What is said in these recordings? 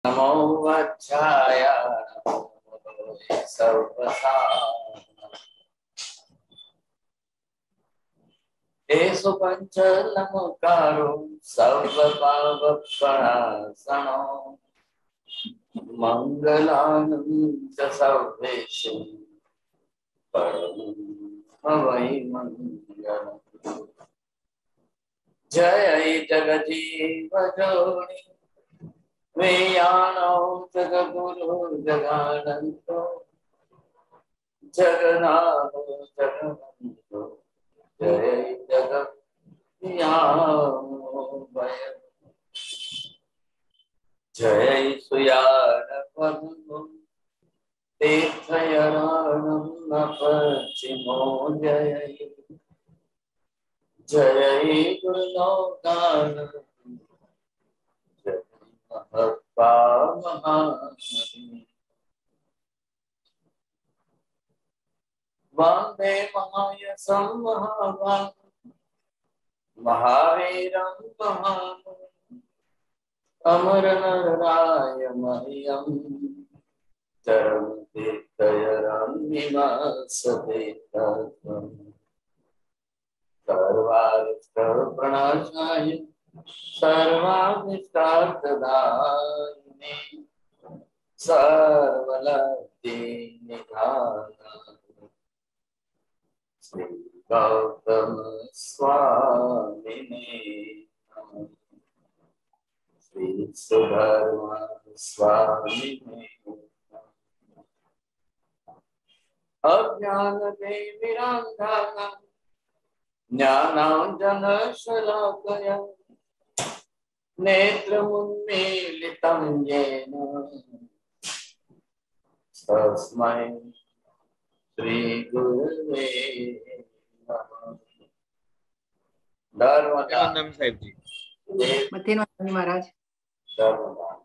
नमो वज्राय नमो सर्वसाधारणं एषु पञ्चलमुकारो सर्वपावप्रणाशनो मङ्गलानं च सर्वेषु परमं मङ्गलम्। जय जगजीव जोनि वेयानो जगगुरु जगानंदो जगन्नाथ जगवंतो जय जगत भय जय सुयान प्रभु तीर्थयानम पश्चिमो जय जय गुरुनानक जय महत्ता महामहिम वंदे महायशं महाभागं महावीरं महामहिम अमर नराय मह्यं चरण तीर्थयामिमांसते तत्त्वम् सर्वार्थप्रणाशाय सर्वाभीष्टार्थदायिने सर्वलब्धिनिधानाय श्री गौतम स्वामिने नमः। श्री सुधर्मा स्वामिने अज्ञानतिमिरान्धः ज्ञानाञ्जनशलाकया नेत्रमुन्मीलितं येन तस्मै श्रीगुरवे नमः। वंदन साहेब जी। महाराज धर्मदान।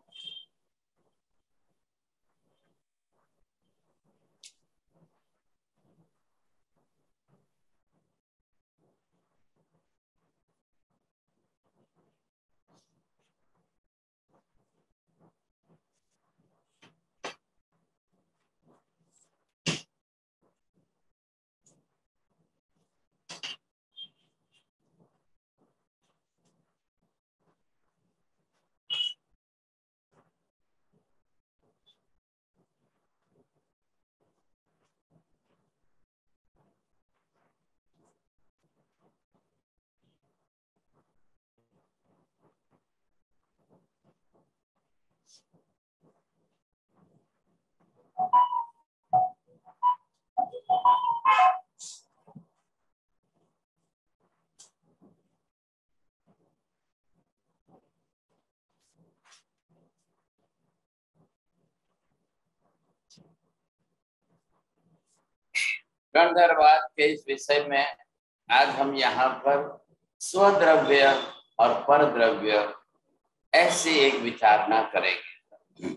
गंधर्वाद के इस विषय में आज हम यहाँ पर स्वद्रव्य और परद्रव्य ऐसी एक विचारणा करेंगे।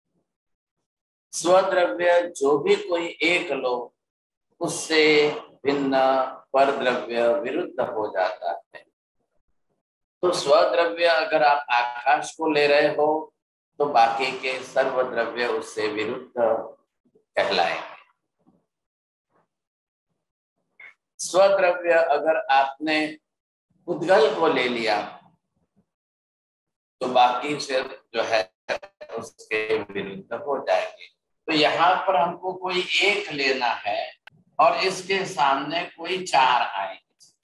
स्वद्रव्य जो भी कोई एक लो उससे भिन्न परद्रव्य विरुद्ध हो जाता है। तो स्वद्रव्य अगर आप आकाश को ले रहे हो तो बाकी के सर्वद्रव्य उससे विरुद्ध कहलाएंगे। स्वद्रव्य अगर आपने उद्गल को ले लिया तो बाकी से जो है उसके विरुद्ध हो जाएंगे। तो यहाँ पर हमको कोई एक लेना है और इसके सामने कोई चार आएंगे।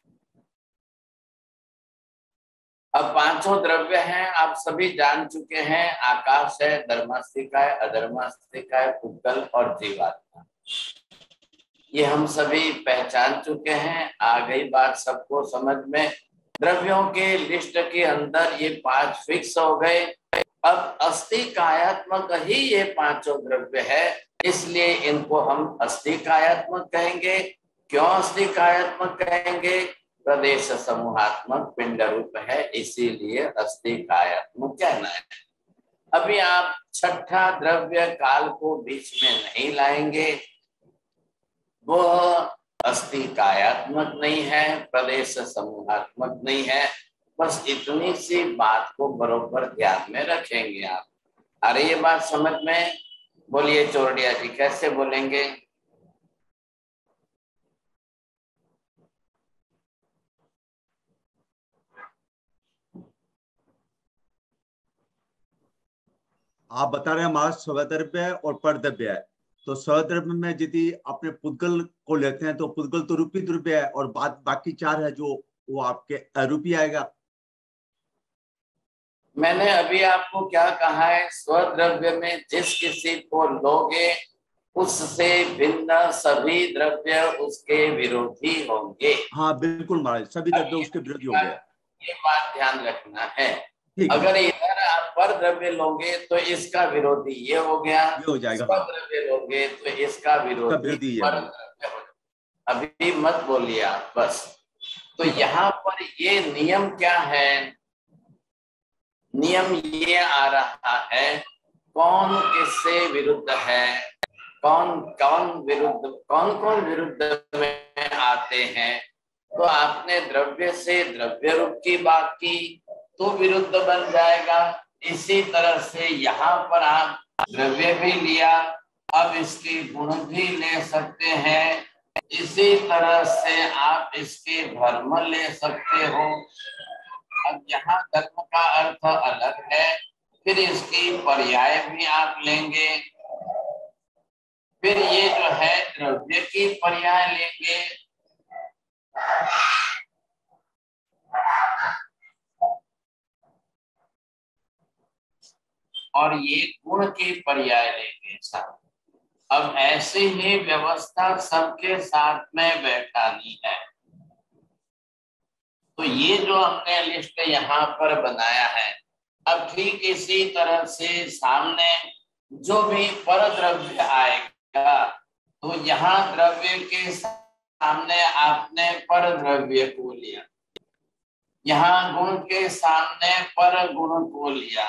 अब पांचों द्रव्य हैं, आप सभी जान चुके हैं। आकाश है, धर्मास्तिका है, अधर्मास्तिका है, उद्गल और जीवात्मा। ये हम सभी पहचान चुके हैं। आ गई बात सबको समझ में। द्रव्यों के लिस्ट के अंदर ये पांच फिक्स हो गए। अब अस्तिकायात्मक ही ये पांचों द्रव्य है, इसलिए इनको हम अस्तिकायात्मक कहेंगे। क्यों अस्तिकायात्मक कहेंगे? प्रदेश समूहात्मक पिंड रूप है, इसीलिए अस्तिकायात्मक कहना है। अभी आप छठा द्रव्य काल को बीच में नहीं लाएंगे। वो अस्तिकायात्मक नहीं है, प्रदेश समूहात्मक नहीं है। बस इतनी सी बात को बरोबर ध्यान में रखेंगे आप। आ रही है बात समझ में? बोलिए चोरडिया जी, कैसे बोलेंगे? आप बता रहे हैं हमारा स्वद्रव्य है और परद्रव्य है। तो स्वद्रव्य में यदि अपने पुद्गल को लेते हैं तो पुद्गल तो रूपी द्रव्य है, और बाकी चार है जो वो आपके अरूपी आएगा। मैंने अभी आपको क्या कहा है? स्वद्रव्य में जिस किसी को लोगे उससे भिन्न सभी द्रव्य उसके विरोधी होंगे। हाँ बिल्कुल महाराज, सभी द्रव्य उसके विरोधी होंगे। ये बात ध्यान रखना है। ठीक है। अगर इधर आप पर द्रव्य लोगे तो इसका विरोधी ये हो गया, ये हो जाएगा। हाँ, स्वद्रव्य लोगे तो इसका विरोधी विरोधी ये पर होगा। द्रव्य हो जाएगा। अभी मत बोलिए आप बस। तो यहाँ पर ये नियम क्या है? नियम ये आ रहा है, कौन किससे विरुद्ध है, कौन कौन विरुद्ध, कौन कौन विरुद्ध में आते हैं। तो आपने द्रव्य से द्रव्य रूप की बात की तो विरुद्ध बन जाएगा। इसी तरह से यहाँ पर आप द्रव्य भी लिया, अब इसके गुण भी ले सकते हैं। इसी तरह से आप इसके धर्म ले सकते हो। अब यहाँ धर्म का अर्थ अलग है, फिर इसकी पर्याय भी आप लेंगे। फिर ये जो है द्रव्य की पर्याय लेंगे। और ये गुण की पर्याय लेंगे साथ। अब ऐसे ही व्यवस्था सबके साथ में बैठानी है। तो ये जो हमने लिस्ट यहाँ पर बनाया है, अब ठीक इसी तरह से सामने जो भी पर द्रव्य आएगा तो यहाँ द्रव्य के सामने आपने पर द्रव्य को लिया, यहाँ गुण के सामने पर गुण को लिया,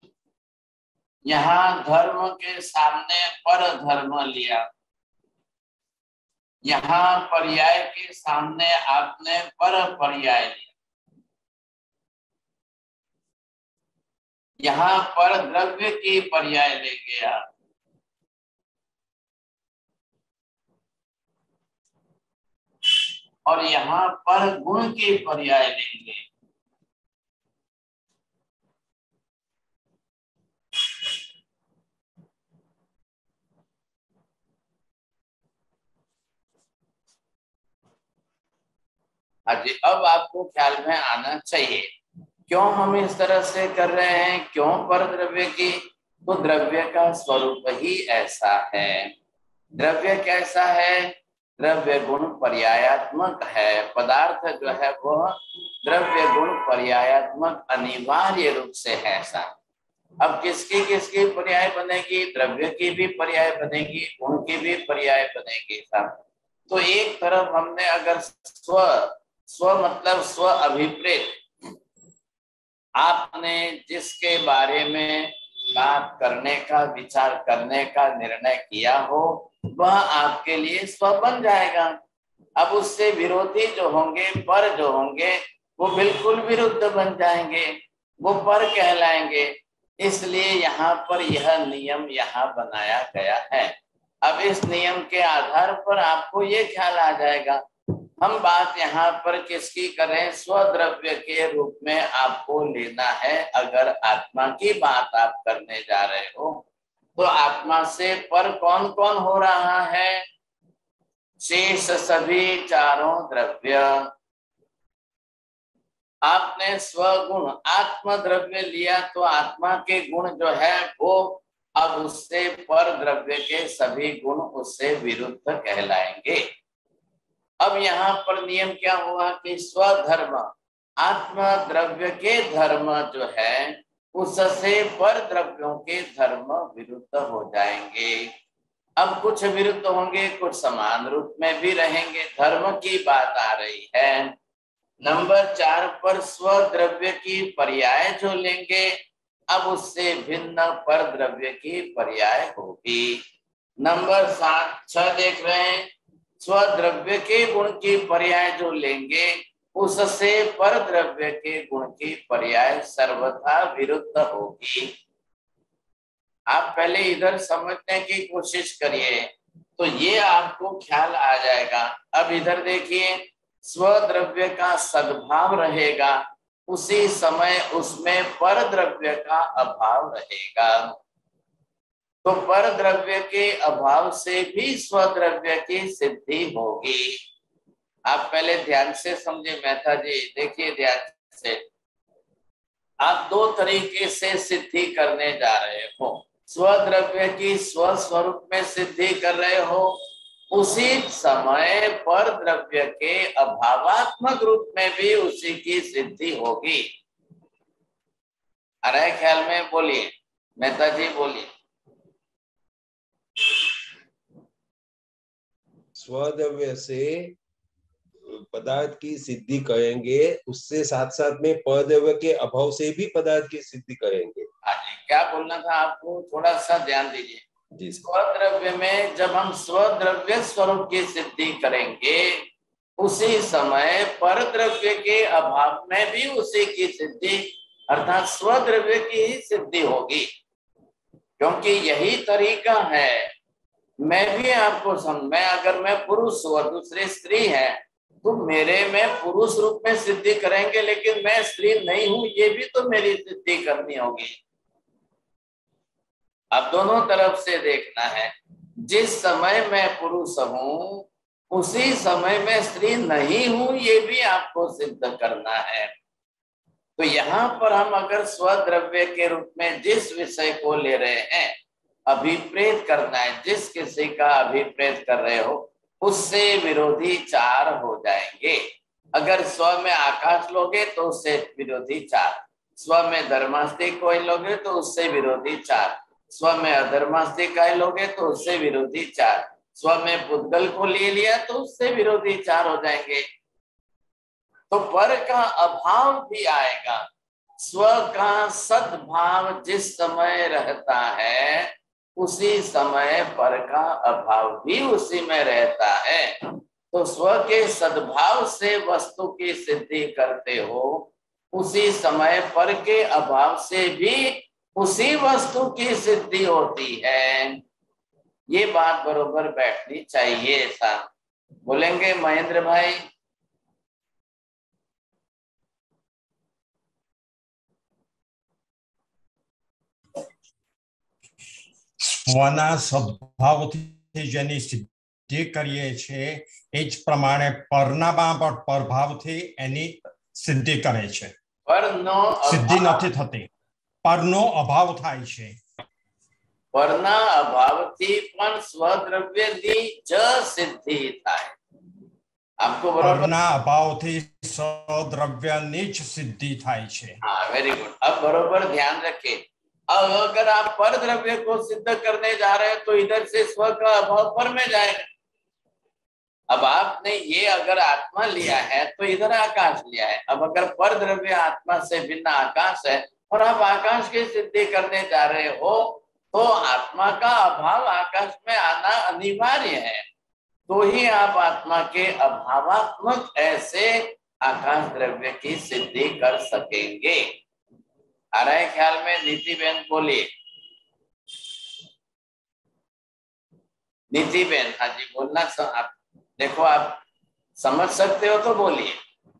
यहाँ धर्म के सामने पर धर्म लिया, यहाँ पर्याय के सामने आपने पर पर्याय लिया, यहाँ पर द्रव्य की पर्याय लेंगे आप। और यहाँ पर गुण की पर्याय लेंगे। हाँ जी, अब आपको ख्याल में आना चाहिए क्यों हम इस तरह से कर रहे हैं, क्यों पर द्रव्य की? तो द्रव्य का स्वरूप ही ऐसा है। द्रव्य कैसा है? द्रव्य गुण पर्यायात्मक है। पदार्थ जो है वो द्रव्य गुण पर्यायात्मक अनिवार्य रूप से है ऐसा। अब किसकी किसकी पर्याय बनेगी? द्रव्य की भी पर्याय बनेगी, गुण की भी पर्याय बनेगी साहब। तो एक तरफ हमने अगर स्व स्व मतलब स्व अभिप्रेत, आपने जिसके बारे में बात करने का, विचार करने का निर्णय किया हो वह आपके लिए स्व बन जाएगा। अब उससे विरोधी जो होंगे, पर जो होंगे, वो बिल्कुल विरुद्ध बन जाएंगे, वो पर कहलाएंगे। इसलिए यहाँ पर यह नियम यहाँ बनाया गया है। अब इस नियम के आधार पर आपको ये ख्याल आ जाएगा। हम बात यहाँ पर किसकी करें? स्वद्रव्य के रूप में आपको लेना है। अगर आत्मा की बात आप करने जा रहे हो तो आत्मा से पर कौन कौन हो रहा है? शेष सभी चारों द्रव्य। आपने स्वगुण आत्म द्रव्य लिया तो आत्मा के गुण जो है वो अब उससे पर द्रव्य के सभी गुण उससे विरुद्ध कहलाएंगे। अब यहाँ पर नियम क्या हुआ कि स्वधर्म आत्म द्रव्य के धर्म जो है उससे पर द्रव्यों के धर्म विरुद्ध हो जाएंगे। अब कुछ विरुद्ध होंगे, कुछ समान रूप में भी रहेंगे। धर्म की बात आ रही है। नंबर 4 पर स्वद्रव्य की पर्याय जो लेंगे अब उससे भिन्न पर द्रव्य की पर्याय होगी। नंबर 6 देख रहे हैं, स्वद्रव्य के गुण की पर्याय जो लेंगे उससे पर द्रव्य के गुण की पर्याय सर्वथा विरुद्ध होगी। आप पहले इधर समझने की कोशिश करिए तो ये आपको ख्याल आ जाएगा। अब इधर देखिए, स्वद्रव्य का सद्भाव रहेगा, उसी समय उसमें पर द्रव्य का अभाव रहेगा। तो पर द्रव्य के अभाव से भी स्वद्रव्य की सिद्धि होगी। आप पहले ध्यान से समझे मेहता जी, देखिए ध्यान से। आप दो तरीके से सिद्धि करने जा रहे हो। स्वद्रव्य की स्वस्वरूप में सिद्धि कर रहे हो, उसी समय पर द्रव्य के अभावात्मक रूप में भी उसी की सिद्धि होगी। आ रहा है ख्याल में? बोलिए मेहता जी, बोलिए। स्वद्रव्य से पदार्थ की सिद्धि करेंगे, उससे साथ साथ में परद्रव्य के अभाव से भी पदार्थ की सिद्धि करेंगे। हाँ जी, क्या बोलना था आपको, थोड़ा सा ध्यान दीजिए। जी, स्वद्रव्य में जब हम स्वद्रव्य स्वरूप की सिद्धि करेंगे, उसी समय पर द्रव्य के अभाव में भी उसी की सिद्धि अर्थात स्वद्रव्य की ही सिद्धि होगी। क्योंकि यही तरीका है। मैं भी आपको मैं अगर मैं पुरुष हूं और दूसरी स्त्री है, तो मेरे में पुरुष रूप में सिद्धि करेंगे, लेकिन मैं स्त्री नहीं हूं, ये भी तो मेरी सिद्धि करनी होगी। अब दोनों तरफ से देखना है। जिस समय मैं पुरुष हूं, उसी समय मैं स्त्री नहीं हूं, ये भी आपको सिद्ध करना है। तो यहाँ पर हम अगर स्वद्रव्य के रूप में जिस विषय को ले रहे हैं, अभिप्रेत करना है, जिस किसी का अभिप्रेत कर रहे हो, उससे विरोधी चार हो जाएंगे। अगर स्व में आकाश लोगे तो उससे विरोधी चार, स्व में धर्मास्तिक को लोगे तो उससे विरोधी चार, स्व में अधर्मास्तिक का लोगे तो उससे विरोधी चार, स्व में पुद्गल को ले लिया तो उससे विरोधी चार हो जाएंगे। तो पर का अभाव भी आएगा। स्व का सद्भाव जिस समय रहता है, उसी समय पर का अभाव भी उसी में रहता है। तो स्व के सद्भाव से वस्तु की सिद्धि करते हो, उसी समय पर के अभाव से भी उसी वस्तु की सिद्धि होती है। ये बात बरोबर बैठनी चाहिए। ऐसा बोलेंगे महेंद्र भाई? સ્વના સદભાવથી જેની સિદ્ધિ કરીએ છીએ, એ જ પ્રમાણે પરનામાં પણ પરભાવથી એની સિદ્ધિ કરે છે। પરનો સિદ્ધિ નથી થતી, પરનો અભાવ થાય છે। પરના અભાવથી પણ સ્વદ્રવ્યની જ સિદ્ધિ થાય। आपको बराबर? પરના અભાવથી સદ્રવ્યની જ સિદ્ધિ થાય છે। हाँ, वेरी गुड। अब बरोबर ध्यान रखे। अब अगर आप पर द्रव्य को सिद्ध करने जा रहे हैं तो इधर से स्व का अभाव पर में जाएगा। अब आपने ये अगर आत्मा लिया है तो इधर आकाश लिया है। अब अगर पर द्रव्य आत्मा से भिन्न आकाश है और आप आकाश की सिद्धि करने जा रहे हो, तो आत्मा का अभाव आकाश में आना अनिवार्य है। तो ही आप आत्मा के अभावात्मक ऐसे आकाश द्रव्य की सिद्धि कर सकेंगे। आ रहा है ख्याल में? नीति बेन बोलिए। नीति बेन, हाँ जी बोलना। आप देखो, आप समझ सकते हो तो बोलिए।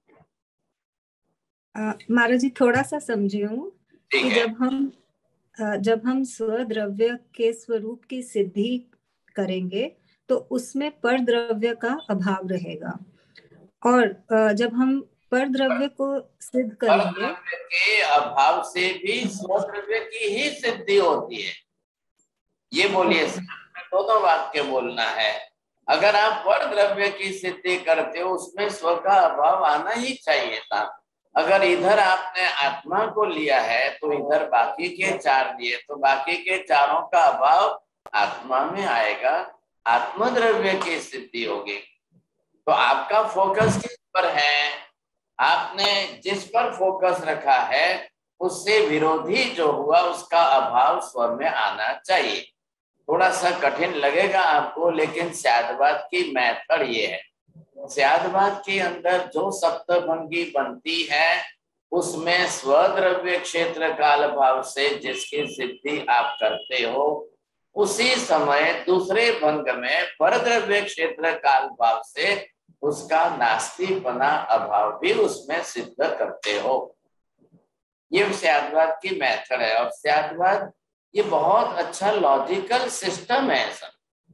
महाराज जी थोड़ा सा समझी हूँ कि ठीक है। जब हम स्वद्रव्य के स्वरूप की सिद्धि करेंगे तो उसमें पर द्रव्य का अभाव रहेगा, और जब हम पर द्रव्य को सिद्ध करेंगे, द्रव्य के अभाव से भी स्वद्रव्य की ही सिद्धि होती है। ये बोलिए, दोनों वाक्य बोलना है। अगर आप पर द्रव्य की सिद्धि करते हो, उसमें स्व का अभाव आना ही चाहिए था। अगर इधर आपने आत्मा को लिया है तो इधर बाकी के चार लिए, तो बाकी के चारों का अभाव आत्मा में आएगा, आत्मद्रव्य की सिद्धि होगी। तो आपका फोकस किस पर है? आपने जिस पर फोकस रखा है उससे विरोधी जो हुआ उसका अभाव स्व में आना चाहिए। थोड़ा सा कठिन लगेगा आपको, लेकिन स्यादवाद की मेथड ये है। स्यादवाद के अंदर जो सप्तभंगी बनती है उसमें स्वद्रव्य क्षेत्र काल भाव से जिसकी सिद्धि आप करते हो, उसी समय दूसरे भंग में परद्रव्य क्षेत्र काल भाव से उसका नास्तिपना अभाव भी उसमें सिद्ध करते हो। ये स्याद्वाद की मेथड है। और स्याद्वाद ये बहुत अच्छा लॉजिकल सिस्टम है, सर,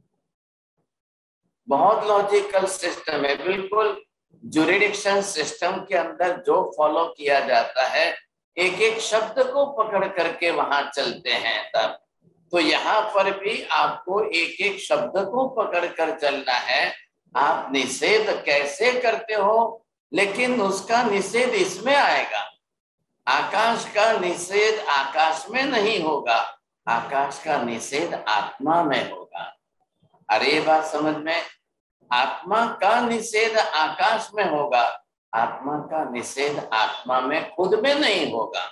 बहुत लॉजिकल सिस्टम है। बिल्कुल ज्यूरिडिक्शन सिस्टम के अंदर जो फॉलो किया जाता है, एक एक शब्द को पकड़ करके वहां चलते हैं तब। तो यहाँ पर भी आपको एक एक शब्द को पकड़ कर चलना है। आप निषेध कैसे करते हो, लेकिन उसका निषेध इसमें आएगा। आकाश का निषेध आकाश में नहीं होगा, आकाश का निषेध आत्मा में होगा। अरे ये बात समझ में? आत्मा का निषेध आकाश में होगा, आत्मा का निषेध आत्मा में खुद में नहीं होगा।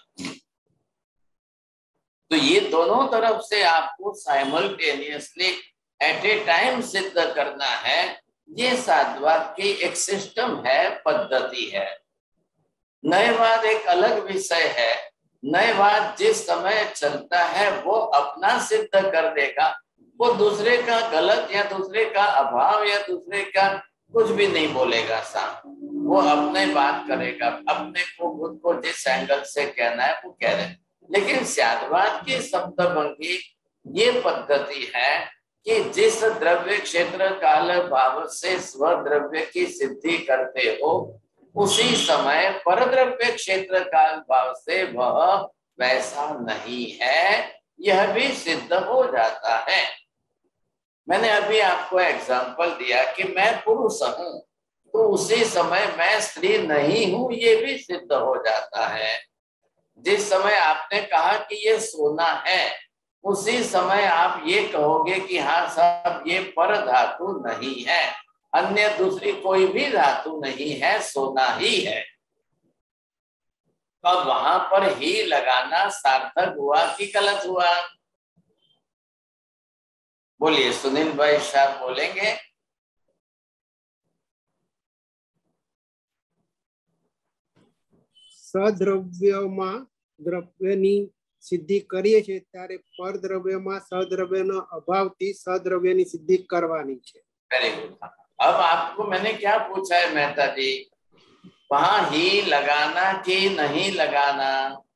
तो ये दोनों तरफ से आपको साइमल्टेनियसली एट ए टाइम सिद्ध करना है। ये साधवाद की एक सिस्टम है, पद्धति है। नयवाद एक अलग विषय है। नयवाद जिस समय चलता है वो अपना सिद्ध कर देगा, वो दूसरे का गलत या दूसरे का अभाव या दूसरे का कुछ भी नहीं बोलेगा। वो अपने बात करेगा, अपने को खुद को जिस एंगल से कहना है वो कह रहे। लेकिन स्याद्वाद की शब्दभंगी ये पद्धति है कि जिस द्रव्य क्षेत्र काल भाव से स्वद्रव्य की सिद्धि करते हो, उसी समय परद्रव्य क्षेत्र काल भाव से वह वैसा नहीं है, यह भी सिद्ध हो जाता है। मैंने अभी आपको एग्जांपल दिया कि मैं पुरुष हूं, तो उसी समय मैं स्त्री नहीं हूं, ये भी सिद्ध हो जाता है। जिस समय आपने कहा कि ये सोना है, उसी समय आप ये कहोगे कि हाँ साहब ये पर धातु नहीं है, अन्य दूसरी कोई भी धातु नहीं है, सोना ही है। तो वहां पर ही लगाना सार्थक हुआ कि गलत हुआ? बोलिए, सुनील भाई साहब बोलेंगे। સદ્રવ્યમાં દ્રવ્યની સિદ્ધિ કરીએ છીએ ત્યારે પરદ્રવ્યમાં સદ્રવ્યનો અભાવથી સદ્રવ્યની સિદ્ધિ કરવાની છે। Very good. अब आपको मैंने क्या पूछा है मेहता जी, वहां ही लगाना कि नहीं लगाना?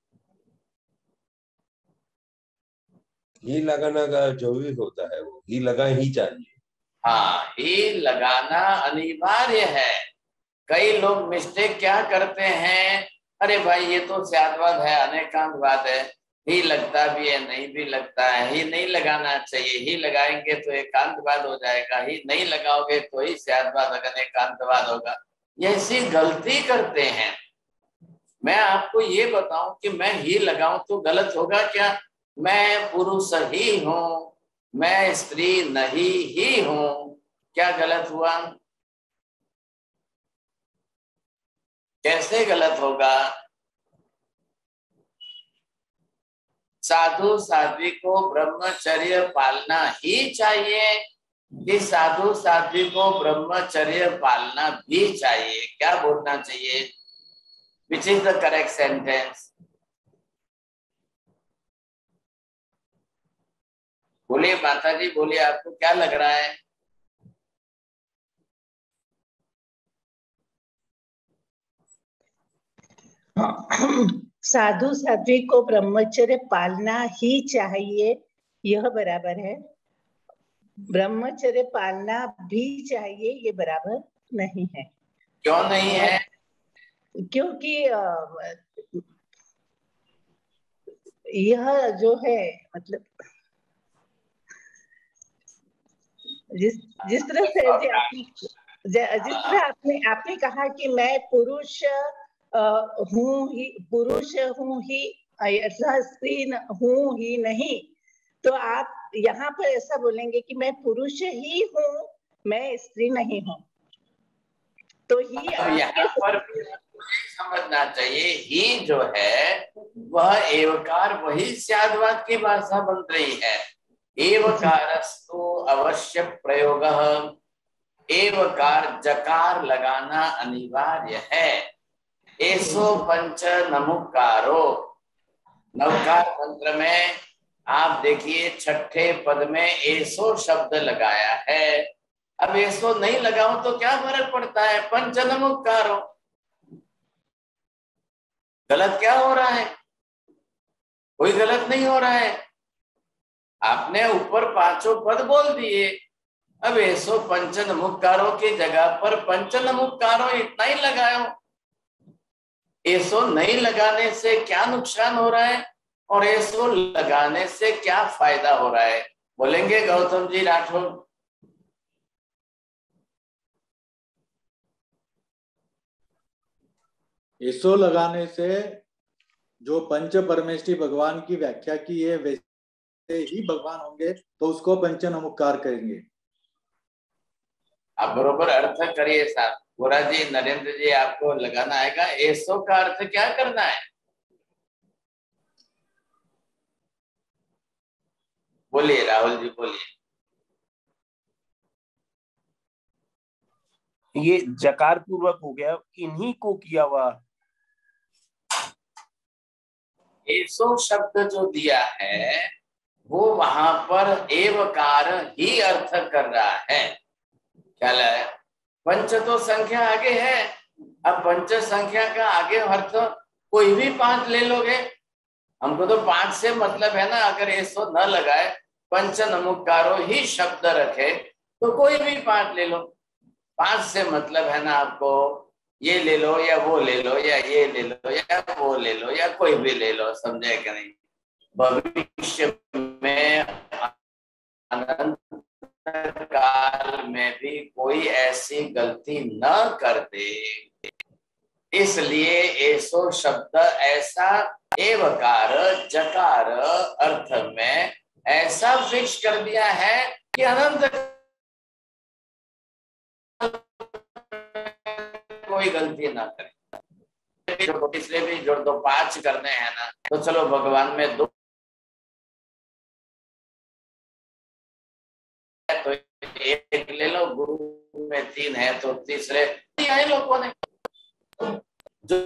ही लगाना का जरूरी होता है, वो ही लगा ही चाहिए। हाँ, ही लगाना अनिवार्य है। कई लोग मिस्टेक क्या करते हैं, अरे भाई ये तो स्याद्वाद है, अनेकांतवाद है, ही लगता भी है नहीं भी लगता है, ही नहीं लगाना चाहिए, ही लगाएंगे तो एकांतवाद हो जाएगा, ही नहीं लगाओगे तो ही स्याद्वाद अनेकांतवाद होगा। ये ऐसी गलती करते हैं। मैं आपको ये बताऊं कि मैं ही लगाऊं तो गलत होगा क्या? मैं पुरुष ही हूं, मैं स्त्री नहीं ही हूं, क्या गलत हुआ? कैसे गलत होगा? साधु साध्वी को ब्रह्मचर्य पालना ही चाहिए कि साधु साध्वी को ब्रह्मचर्य पालना भी चाहिए? क्या बोलना चाहिए? Which is the correct sentence? बोलिए माता जी, बोलिए, आपको क्या लग रहा है? साधु साध्वी को ब्रह्मचर्य पालना ही चाहिए, यह बराबर है। ब्रह्मचर्य पालना भी चाहिए, ये बराबर नहीं है। क्यों नहीं है? क्योंकि यह जो है, मतलब जिस तरह से जिस तरह आपने कहा कि मैं पुरुष हूँ ही अथवा स्त्री हूँ ही नहीं, तो आप यहाँ पर ऐसा बोलेंगे कि मैं पुरुष ही हूँ, मैं स्त्री नहीं हूँ। तो ही यहाँ पर समझना चाहिए, ही जो है वह एवकार वही स्याद्वाद की भाषा बन रही है। एवकारस्तु अवश्य प्रयोग, एवकार जकार लगाना अनिवार्य है। एसो पंच नमुकारो। नवकार मंत्र में आप देखिए छठे पद में एसो शब्द लगाया है। अब एसो नहीं लगाओ तो क्या फर्क पड़ता है, पंच नमुकारो। गलत क्या हो रहा है? कोई गलत नहीं हो रहा है। आपने ऊपर पांचों पद बोल दिए, अब एसो पंच नमुकारों की जगह पर पंच नमुकारो इतना ही लगाओ। एसो नहीं लगाने से क्या नुकसान हो रहा है और एसो लगाने से क्या फायदा हो रहा है, बोलेंगे गौतम जी राठौर? एसो लगाने से जो पंच परमेष्ठी भगवान की व्याख्या की है वैसे ही भगवान होंगे, तो उसको पंच नमुक्कार करेंगे। आप बरोबर अर्थ करिए साहब। गोरा जी, नरेंद्र जी, आपको लगाना आएगा। एसो का अर्थ क्या करना है? बोलिए राहुल जी, बोलिए। ये जकार पूर्वक हो गया, इन्हीं को किया हुआ। एसो शब्द जो दिया है वो वहां पर एवकार ही अर्थ कर रहा है। क्या है? पंच तो संख्या आगे है। अब पंच संख्या का आगे अर्थ कोई भी पांच ले लोगे, हमको तो पांच से मतलब है ना। अगर एसो न लगाए, पंच नमुकारो ही शब्द रखे, तो कोई भी पांच ले लो। पांच से मतलब है ना आपको, ये ले लो या वो ले लो या ये ले लो या वो ले लो या कोई भी ले लो, समझे कि नहीं? भविष्य में अनंत काल में भी कोई ऐसी गलती न कर दे, इसलिए एसो शब्द ऐसा एवकार जकार अर्थ में ऐसा फिक्स कर दिया है कि अनंत कोई गलती ना करे। इसलिए भी जोड़ दो, पांच करने हैं ना, तो चलो भगवान में दो तो एक ले लो, गुरु में तीन है तो तीसरे आए लोगों ने। जो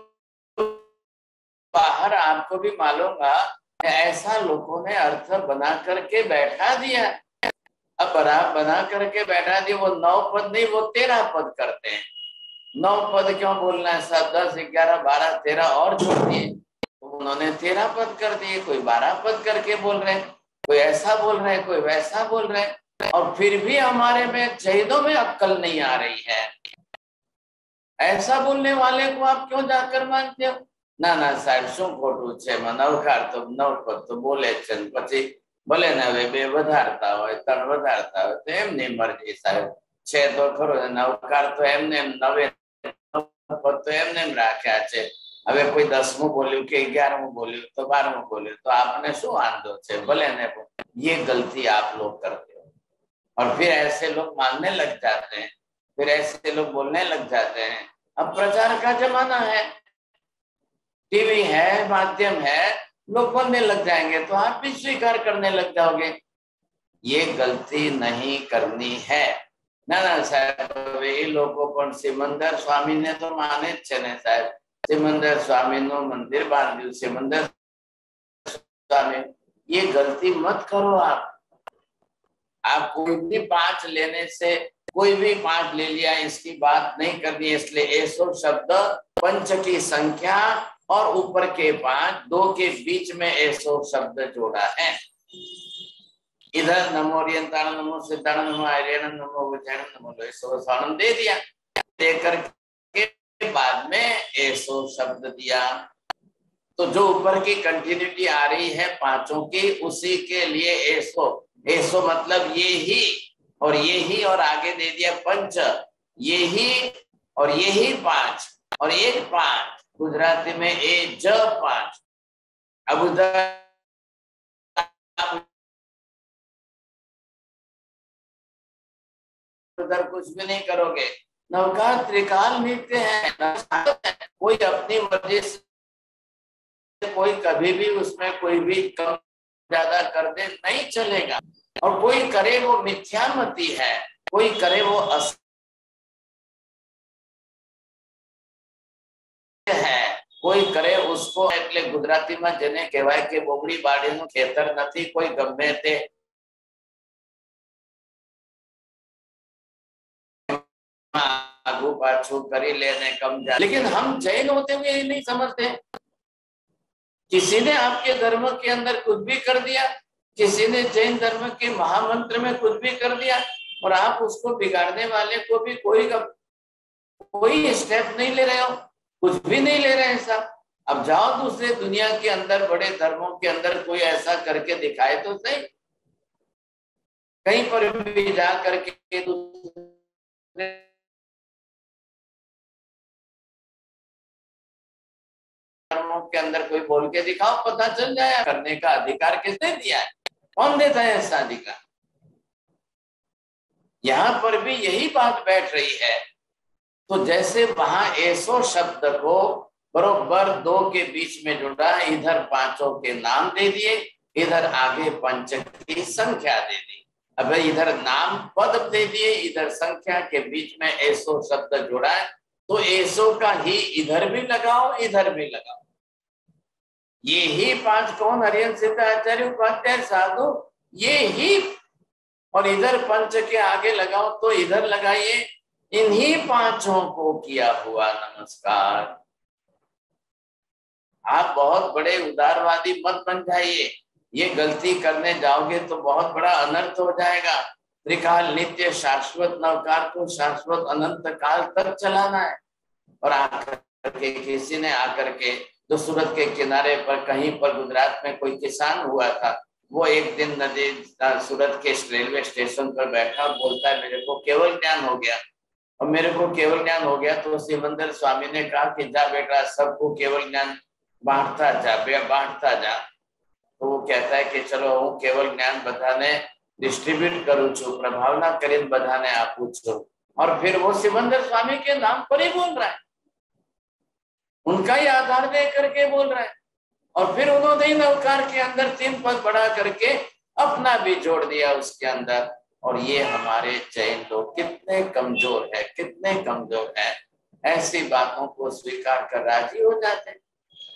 बाहर आपको भी मालूम ऐसा लोगों ने अर्थ बना करके बैठा दिया। अब बना करके बैठा दिया, वो 9 पद नहीं, वो 13 पद करते हैं। 9 पद क्यों बोलना है? 7, 10, 11, 12, 13 और छोड़ दिए, तो उन्होंने 13 पद कर दिए। कोई 12 पद करके बोल रहे हैं, कोई ऐसा बोल रहे हैं, कोई वैसा बोल रहे हैं, और फिर भी हमारे में शहीदों में अक्ल नहीं आ रही है। ऐसा बोलने वाले को आप क्यों जाकर मानते हो? ना ना साहब, शू खोटू छे? नवकार तो 9 पद तो बोले छे, પછી ભલે ને હવે 2 વધારતા હોય 3 વધારતા હોય તો એમની મરજી સાહેબ। છે તો ખરો, નવકાર તો એમને 9 પદ તો એમને રાખ્યા છે। હવે કોઈ 10મું બોલ્યું કે 11મું બોલ્યું તો 12મું બોલ્યું તો आपने શું વાંધો છે? ભલે ને। ये गलती आप लोग करते हो और फिर ऐसे लोग मानने लग जाते हैं, फिर ऐसे लोग बोलने लग जाते हैं। अब प्रचार का जमाना है, टीवी है, माध्यम है, लोग बोलने लग जाएंगे तो आप भी स्वीकार करने लग जाओगे। ये गलती नहीं करनी है। ना ना साहब, ये लोगों पर सिमंदर स्वामी ने तो माने छे ने साहब, सिमंदर स्वामी नो मंदिर बांध्યું, सिमंदर स्वामी, ये गलती मत करो। आप कोई भी 5 लेने से, कोई भी 5 ले लिया, इसकी बात नहीं करनी। इसलिए एसो शब्द पंच की संख्या और ऊपर के 5, 2 के बीच में एसो शब्द जोड़ा है। इधर नमो ओरियंताण, नमो सिद्धाण, नमो आर्यण, नमो विजयण, नमो लोयसोसानम दे दिया, देकर के बाद में एसो शब्द दिया। तो जो ऊपर की कंटिन्यूटी आ रही है पांचों की, उसी के लिए एसो। एसो मतलब ये ही और ये ही, और आगे दे दिया पंच, ये ही और ये ही 5 और एक 5, गुजराती में ए ज 5। अब उधर कुछ भी नहीं करोगे। नवकार त्रिकाल नृत्य है, कोई अपनी मर्जी से कोई कभी भी उसमें कोई भी कम ज्यादा कर दे, नहीं चलेगा। और कोई करे वो मिथ्यामती है, कोई करे वो है કોઈ કરે उसको એટલે ગુજરાતીમાં જેને કહેવાય કે બોબડી બાડીનું ખેતર નથી, કોઈ ગમે તે आगू पाछू करी लेने कम जा। लेकिन हम जैन होते हुए ये नहीं समझते। किसी ने आपके धर्म के अंदर कुछ भी कर दिया, किसी ने जैन धर्म के महामंत्र में कुछ भी कर दिया और आप उसको बिगाड़ने वाले को भी कोई स्टेप नहीं ले रहे हो, कुछ भी नहीं ले रहे हैं साहब। अब जाओ दूसरे दुनिया के अंदर बड़े धर्मों के अंदर कोई ऐसा करके दिखाए तो सही, कहीं पर भी जा करके दूसरे धर्मों के अंदर कोई बोल के दिखाओ, पता चल जाए। करने का अधिकार किसने दिया है? कौन देता है ऐसा अधिकार? यहां पर भी यही बात बैठ रही है। तो जैसे वहां ऐसो शब्द को बरोबर दो के बीच में जुड़ा, इधर पांचों के नाम दे दिए, इधर आगे पंच की संख्या दे दी। अब इधर नाम पद दे दिए, इधर संख्या के बीच में ऐसो शब्द जुड़ा है, तो ऐसो का ही इधर भी लगाओ, इधर भी लगाओ। ये ही पांच कौन? हरिहर सिद्धाचार्य उपाध्याय साधु, ये ही। और इधर पंच के आगे लगाओ तो इधर लगाइए। इन्हीं पांचों को किया हुआ नमस्कार। आप बहुत बड़े उदारवादी मत बन जाइए, ये गलती करने जाओगे तो बहुत बड़ा अनर्थ हो जाएगा। त्रिकाल नित्य शाश्वत नवकार को शाश्वत अनंत काल तक चलाना है। और आकर के किसी ने आकर के तो सूरत के किनारे पर कहीं पर गुजरात में कोई किसान हुआ था, वो एक दिन नदी सूरत के रेलवे स्टेशन पर बैठा, बोलता है मेरे को केवल ज्ञान हो गया। और मेरे को केवल ज्ञान हो गया तो सिमंदर स्वामी ने कहा कि जा बेटा सबको केवल ज्ञान बांटता जा, बांटता जा। तो वो कहता है कि चलो हूँ केवल ज्ञान बधाने डिस्ट्रीब्यूट करूँ छू, प्रभावना करीन बधाने आपू छू। और फिर वो सिमंदर स्वामी के नाम पर ही बोल रहा है, उनका ही आधार दे करके बोल रहा है। और फिर उन्होंने ही नवकार के अंदर 3 पद बढ़ा करके अपना भी जोड़ दिया उसके अंदर। और ये हमारे जैन लोग कितने कमजोर है, कितने कमजोर है, ऐसी बातों को स्वीकार कर राजी हो जाते हैं।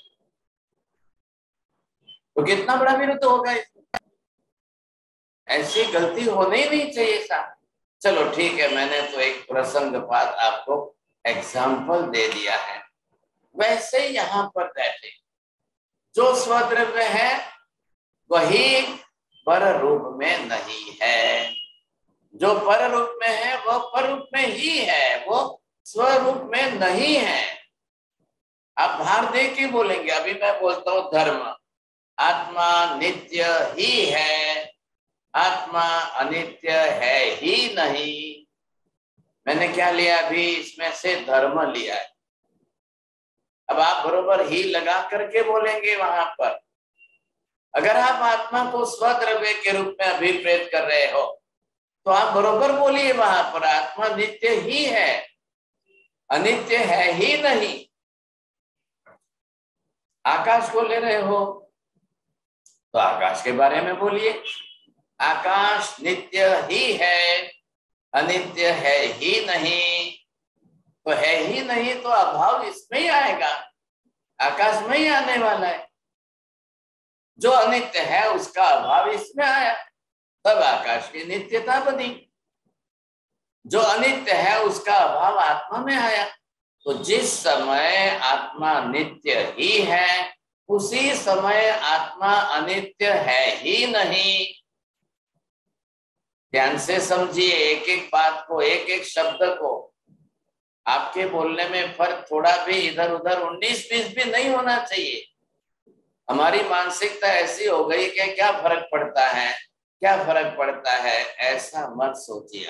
तो कितना बड़ा विरोध होगा इसमें? ऐसी गलती होनी ही नहीं चाहिए साहब। चलो ठीक है, मैंने तो एक प्रसंगपात आपको एग्जाम्पल दे दिया है। वैसे यहाँ पर बैठे जो स्वद्रव्य है वही पर रूप में नहीं है, जो पर रूप में है वह पर रूप में ही है, वो स्वरूप में नहीं है। आप भार दे के बोलेंगे। अभी मैं बोलता हूँ धर्म, आत्मा नित्य ही है, आत्मा अनित्य है ही नहीं। मैंने क्या लिया अभी? इसमें से धर्म लिया है। अब आप बरोबर ही लगा करके बोलेंगे वहां पर। अगर आप आत्मा को स्वद्रव्य के रूप में अभिप्रेत कर रहे हो तो आप बरोबर बोलिए वहां पर, आत्मा नित्य ही है, अनित्य है ही नहीं। आकाश को ले रहे हो तो आकाश के बारे में बोलिए, आकाश नित्य ही है, अनित्य है ही नहीं। तो है ही नहीं तो अभाव इसमें ही आएगा, आकाश में ही आने वाला है। जो अनित्य है उसका अभाव इसमें आया, तब आकाश की नित्यता बनी। जो अनित्य है उसका अभाव आत्मा में आया। तो जिस समय आत्मा नित्य ही है उसी समय आत्मा अनित्य है ही नहीं। ध्यान से समझिए एक एक बात को, एक एक शब्द को। आपके बोलने में फर्क थोड़ा भी इधर उधर 19-20 भी नहीं होना चाहिए। हमारी मानसिकता ऐसी हो गई कि क्या फर्क पड़ता है, क्या फर्क पड़ता है, ऐसा मत सोचिए।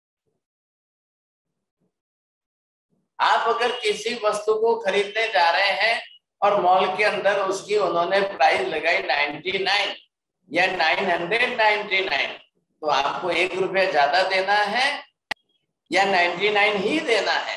आप अगर किसी वस्तु को खरीदने जा रहे हैं और मॉल के अंदर उसकी उन्होंने प्राइस लगाई 99 या 999, तो आपको 1 रुपया ज्यादा देना है या 99 ही देना है?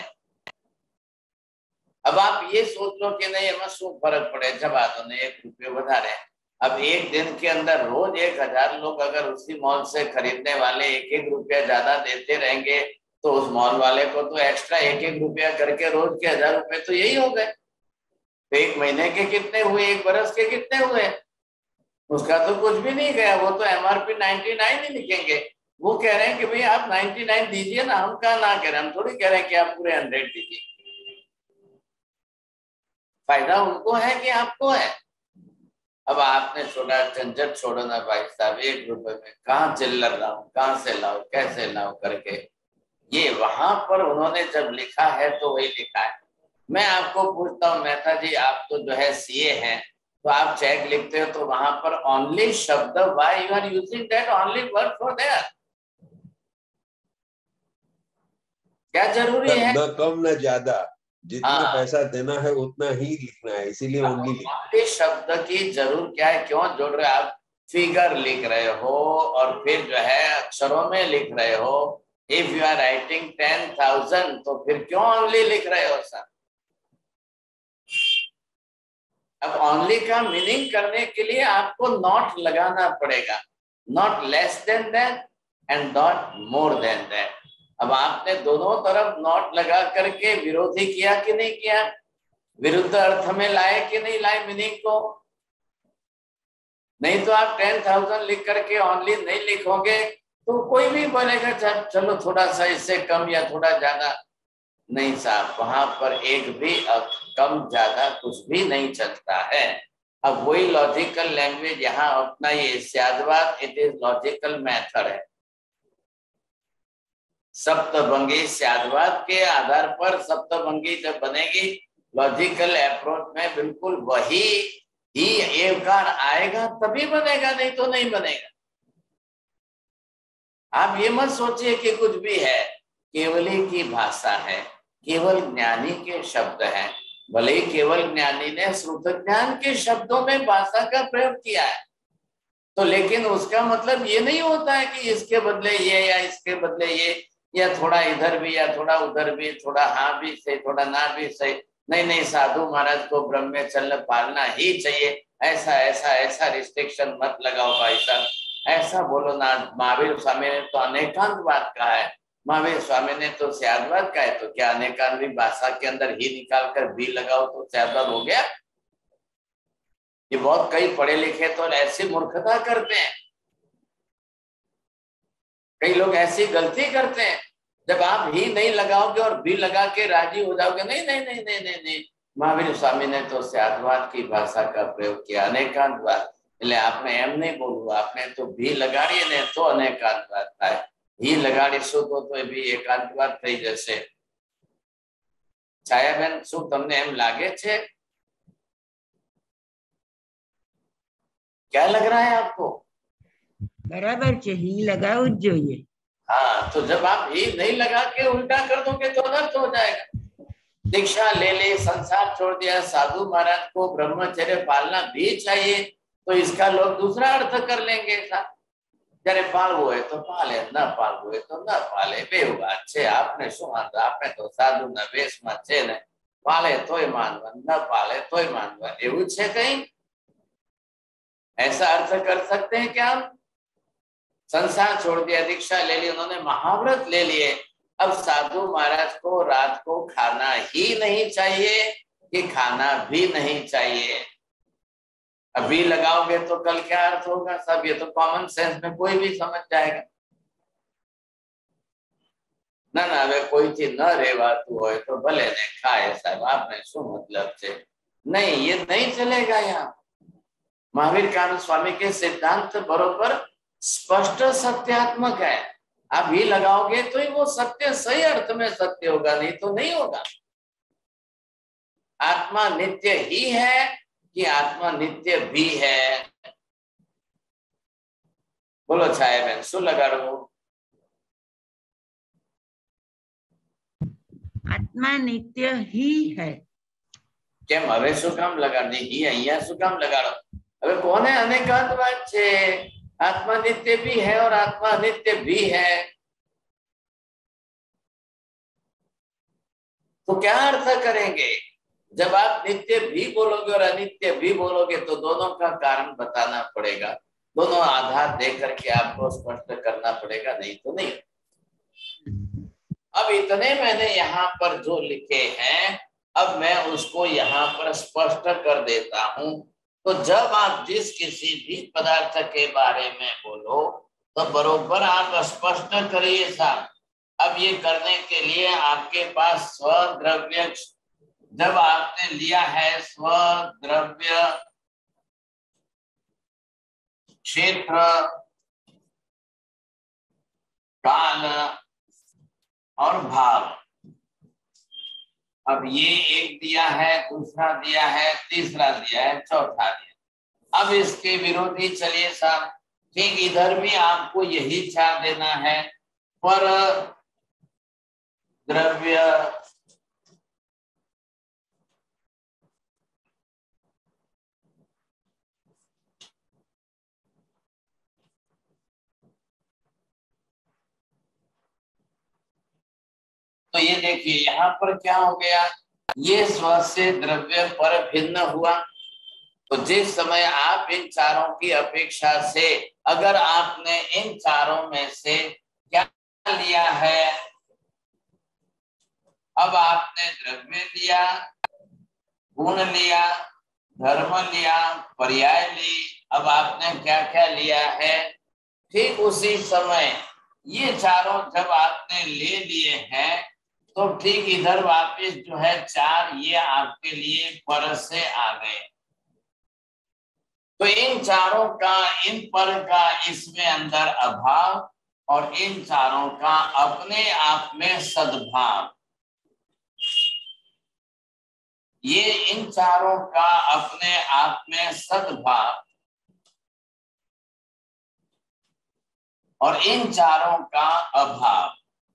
अब आप ये सोच लो कि नहीं हमें शो फर्क पड़े, जब आदमी 1 रुपये बढ़ा रहे। अब एक दिन के अंदर रोज 1000 लोग अगर उसी मॉल से खरीदने वाले 1-1 रुपया ज्यादा देते रहेंगे तो उस मॉल वाले को तो एक्स्ट्रा 1-1 रुपया करके रोज के 1000 रुपए तो यही हो गए। तो 1 महीने के कितने हुए, 1 बरस के कितने हुए? उसका तो कुछ भी नहीं गया, वो तो MRP 99 ही लिखेंगे। वो कह रहे हैं कि भाई आप 99 दीजिए ना, हम कहा ना कह रहे, हम थोड़ी कह रहे हैं कि आप पूरे 100 दीजिए। फायदा उनको है कि आपको है। अब आपने छोड़ा, झंझट छोड़ो ना भाई साहब, 1 रुपए में कहाँ चिल्लर लाऊं, कहाँ से लाऊं, कैसे लाऊं करके, ये वहां पर उन्होंने जब लिखा है तो वही लिखा है। मैं आपको पूछता हूँ मेहता जी, आप तो जो है CA हैं, तो आप चेक लिखते हो तो वहां पर ओनली शब्द, why you are using that only word for there? क्या जरूरी है? न कम न ज्यादा, जितना पैसा देना है उतना ही लिखना है, इसीलिए ओनली ओनली शब्द की जरूर क्या है, क्यों जोड़ रहे आप? फिगर लिख रहे हो और फिर जो है अक्षरों में लिख रहे हो। इफ यू आर राइटिंग 10,000 तो फिर क्यों ओनली लिख रहे हो सर? अब ओनली का मीनिंग करने के लिए आपको नॉट लगाना पड़ेगा, not less than that and not more than that. अब आपने दोनों तरफ नॉट लगा करके विरोधी किया कि नहीं किया? विरुद्ध अर्थ में लाए कि नहीं लाए मीनिंग को? नहीं तो आप 10,000 लिख करके ओनली नहीं लिखोगे तो कोई भी बोलेगा चलो थोड़ा सा इससे कम या थोड़ा ज्यादा। नहीं साहब, वहां पर एक भी कम ज्यादा कुछ भी नहीं चलता है। अब वही लॉजिकल लैंग्वेज यहाँ अपना ये स्यादवाद, इट इज लॉजिकल मेथड है। सप्तभंगी स्यादवाद के आधार पर सप्तभंगी जब बनेगी लॉजिकल अप्रोच में, बिल्कुल वही ही एवकार आएगा तभी बनेगा, नहीं तो नहीं बनेगा। आप ये मत सोचिए कि कुछ भी है, केवल ही की भाषा है, केवल ज्ञानी के शब्द हैं। भले ही केवल ज्ञानी ने श्रुत ज्ञान के शब्दों में भाषा का प्रयोग किया है, तो लेकिन उसका मतलब ये नहीं होता है कि इसके बदले ये या इसके बदले ये, या थोड़ा इधर भी या थोड़ा उधर भी, थोड़ा हाँ भी सही थोड़ा ना भी सही। नहीं नहीं, साधु महाराज को ब्रह्मचर्य पालना ही चाहिए, ऐसा ऐसा ऐसा रिस्ट्रिक्शन मत लगाओ भाई साहब, ऐसा बोलो ना। महावीर स्वामी ने तो अनेकांतवाद कहा है, महावीर स्वामी ने तो स्यादवाद कहा है, तो क्या अनेकांत भी भाषा के अंदर ही निकाल कर भी लगाओ तो स्यादवाद हो गया? ये बहुत कई पढ़े लिखे तो ऐसी मूर्खता करते हैं, कई लोग ऐसी गलती करते हैं। जब आप ही नहीं लगाओगे और भी लगा के राजी हो जाओगे, नहीं नहीं नहीं नहीं नहीं नहीं, महावीर स्वामी ने तो स्यादवाद की भाषा का प्रयोग किया, अनेकांतवाद। એટલે આપણે એમ नहीं बोलવું, આપણે तो भी लगाડીએ ને તો અનેકાંતવાદ થાય, ही लगाડીશું તો भी એકાંતવાદ થઈ જશે। છાયાબેન, શું તમને એમ લાગે છે? क्या लग रहा है आपको? बराबर છે, ही लगाવું જ જોઈએ। हाँ, तो जब आप ही नहीं लगा के उल्टा कर दोगे तो अनर्थ हो जाएगा। दीक्षा ले ले, संसार छोड़ दिया, साधु महाराज को ब्रह्मचर्य पालना भी चाहिए, तो इसका लोग दूसरा अर्थ कर लेंगे। जरे पालवो है तो पाले, न पालवो है तो न पाले, बेव बात छे। आपने शू वांधो, आपने तो साधु ना वेश में छे ने, पाले तोय मानवा, न पाले तोय मानवा, एवं छे कहीं? ऐसा अर्थ कर सकते हैं क्या हम? संसार छोड़ दिया, दीक्षा ले ली, उन्होंने महाव्रत ले लिए, अब साधु महाराज को रात को खाना ही नहीं चाहिए कि खाना भी नहीं चाहिए। अभी लगाओगे तो कल क्या अर्थ होगा सब? ये तो कॉमन सेंस में कोई भी समझ जाएगा। ना ना, હવે કોઈથી ન રહેવાતું હોય તો ભલે ને ખાય સાહેબ, आपने શું मतलब છે? नहीं, ये नहीं चलेगा यहाँ। महावीर कानून स्वामी के सिद्धांत बरोबर स्पष्ट सत्यात्मक है। आप ही लगाओगे तो ही वो सत्य सही अर्थ में सत्य होगा, नहीं तो नहीं होगा। आत्मा नित्य ही है कि आत्मा नित्य भी है? बोलो छाया बहन, शू लगाड़ो? आत्मा नित्य ही है। કેમ હવે શું કામ લગાડની? ही અહીંયા શું કામ લગાડો? હવે કોને અનેકાંતવાદ છે? आत्मा नित्य भी है और आत्मा नित्य भी है, तो क्या अर्थ करेंगे? जब आप नित्य भी बोलोगे और अनित्य भी बोलोगे तो दोनों का कारण बताना पड़ेगा, दोनों आधार दे करके आपको स्पष्ट करना पड़ेगा, नहीं तो नहीं। अब इतने मैंने यहाँ पर जो लिखे हैं, अब मैं उसको यहाँ पर स्पष्ट कर देता हूं। तो जब आप जिस किसी भी पदार्थ के बारे में बोलो तो बरोबर आप स्पष्ट करिए साहब। अब ये करने के लिए आपके पास स्वद्रव्य, जब आपने लिया है स्वद्रव्य क्षेत्र काल और भाव, अब ये एक दिया है, दूसरा दिया है, तीसरा दिया है, चौथा दिया। अब इसके विरोधी चलिए साहब, ठीक इधर भी आपको यही चार देना है, पर द्रव्य तो ये देखिए यहाँ पर क्या हो गया, ये स्व से द्रव्य पर भिन्न हुआ। तो जिस समय आप इन चारों की अपेक्षा से, अगर आपने इन चारों में से क्या लिया है, अब आपने द्रव्य लिया, गुण लिया, धर्म लिया, पर्याय ली, अब आपने क्या क्या लिया है, ठीक उसी समय ये चारों जब आपने ले लिए हैं तो ठीक इधर वापस जो है चार ये आपके लिए पर से आ गए। तो इन चारों का, इन पर का इसमें अंदर अभाव और इन चारों का अपने आप में सद्भाव, ये इन चारों का अपने आप में सद्भाव और इन चारों का अभाव।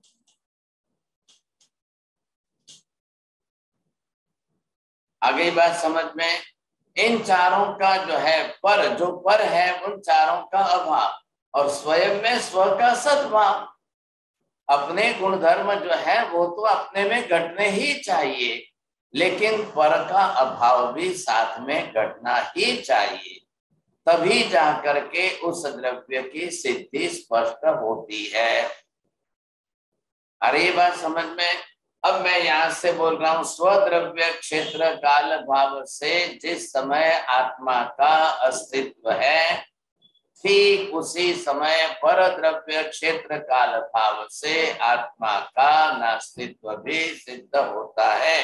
आगे बात समझ में, इन चारों का जो है पर, जो पर है उन चारों का अभाव और स्वयं में स्व का सद्भाव। अपने गुणधर्म जो है वो तो अपने में घटने ही चाहिए, लेकिन पर का अभाव भी साथ में घटना ही चाहिए, तभी जाकर के उस द्रव्य की सिद्धि स्पष्ट होती है। अरे ये बात समझ में। अब मैं यहाँ से बोल रहा हूँ स्वद्रव्य क्षेत्र काल भाव से जिस समय आत्मा का अस्तित्व है, ठीक उसी समय पर द्रव्य क्षेत्र काल भाव से आत्मा का नास्तित्व भी सिद्ध होता है।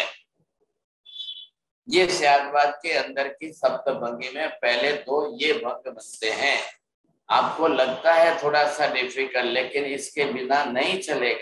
ये स्यादवाद के अंदर की सप्तभंगी में पहले दो ये भंग बनते हैं। आपको लगता है थोड़ा सा डिफिकल्ट, लेकिन इसके बिना नहीं चलेगा।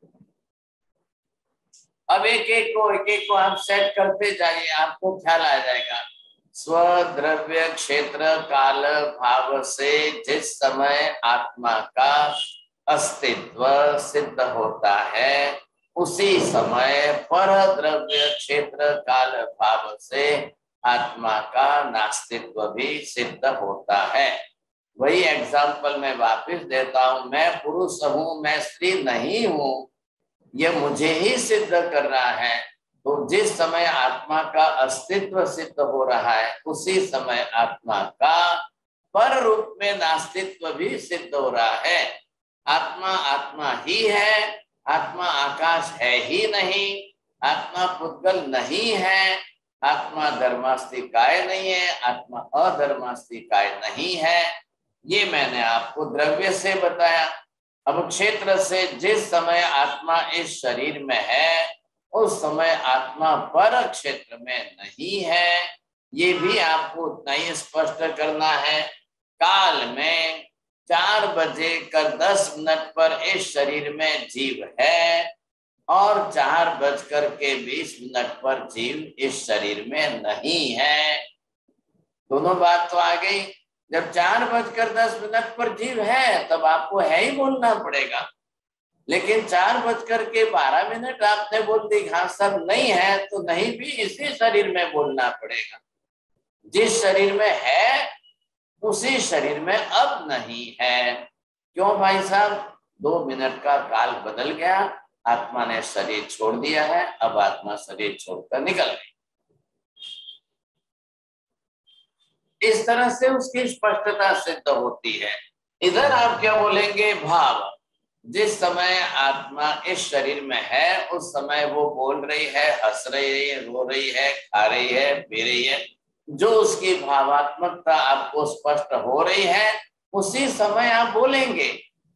अब एक एक को आप सेट करते जाइए, आपको ख्याल आ जाएगा। स्वद्रव्य क्षेत्र काल भाव से जिस समय आत्मा का अस्तित्व सिद्ध होता है, उसी समय पर द्रव्य क्षेत्र काल भाव से आत्मा का नास्तित्व भी सिद्ध होता है। वही एग्जाम्पल मैं वापस देता हूं, मैं पुरुष हूं, मैं स्त्री नहीं हूं, यह मुझे ही सिद्ध करना है। तो जिस समय आत्मा का अस्तित्व सिद्ध हो रहा है, उसी समय आत्मा का पर रूप में नास्तित्व भी सिद्ध हो रहा है। आत्मा आत्मा ही है, आत्मा आकाश है ही नहीं, आत्मा पुद्गल नहीं है, आत्मा धर्मास्तिकाय नहीं है, आत्मा अधर्मास्तिकाय नहीं है। ये मैंने आपको द्रव्य से बताया। अब क्षेत्र से जिस समय आत्मा इस शरीर में है, उस समय आत्मा पर क्षेत्र में नहीं है, ये भी आपको उतना ही स्पष्ट करना है। काल में 4:10 पर इस शरीर में जीव है और 4:20 पर जीव इस शरीर में नहीं है। दोनों बात तो आ गई। जब 4:10 पर जीव है तब आपको है ही बोलना पड़ेगा, लेकिन 4:12 आपने बोल दी हाँ सब नहीं है, तो नहीं भी इसी शरीर में बोलना पड़ेगा। जिस शरीर में है उसी शरीर में अब नहीं है। क्यों भाई साहब? 2 मिनट का काल बदल गया, आत्मा ने शरीर छोड़ दिया है, अब आत्मा शरीर छोड़कर निकल गई। इस तरह से उसकी स्पष्टता सिद्ध होती है। इधर आप क्या बोलेंगे? भाव। जिस समय आत्मा इस शरीर में है उस समय वो बोल रही है, हंस रही है, रो रही है, खा रही है, पी रही है, जो उसकी भावात्मकता आपको स्पष्ट हो रही है उसी समय आप बोलेंगे।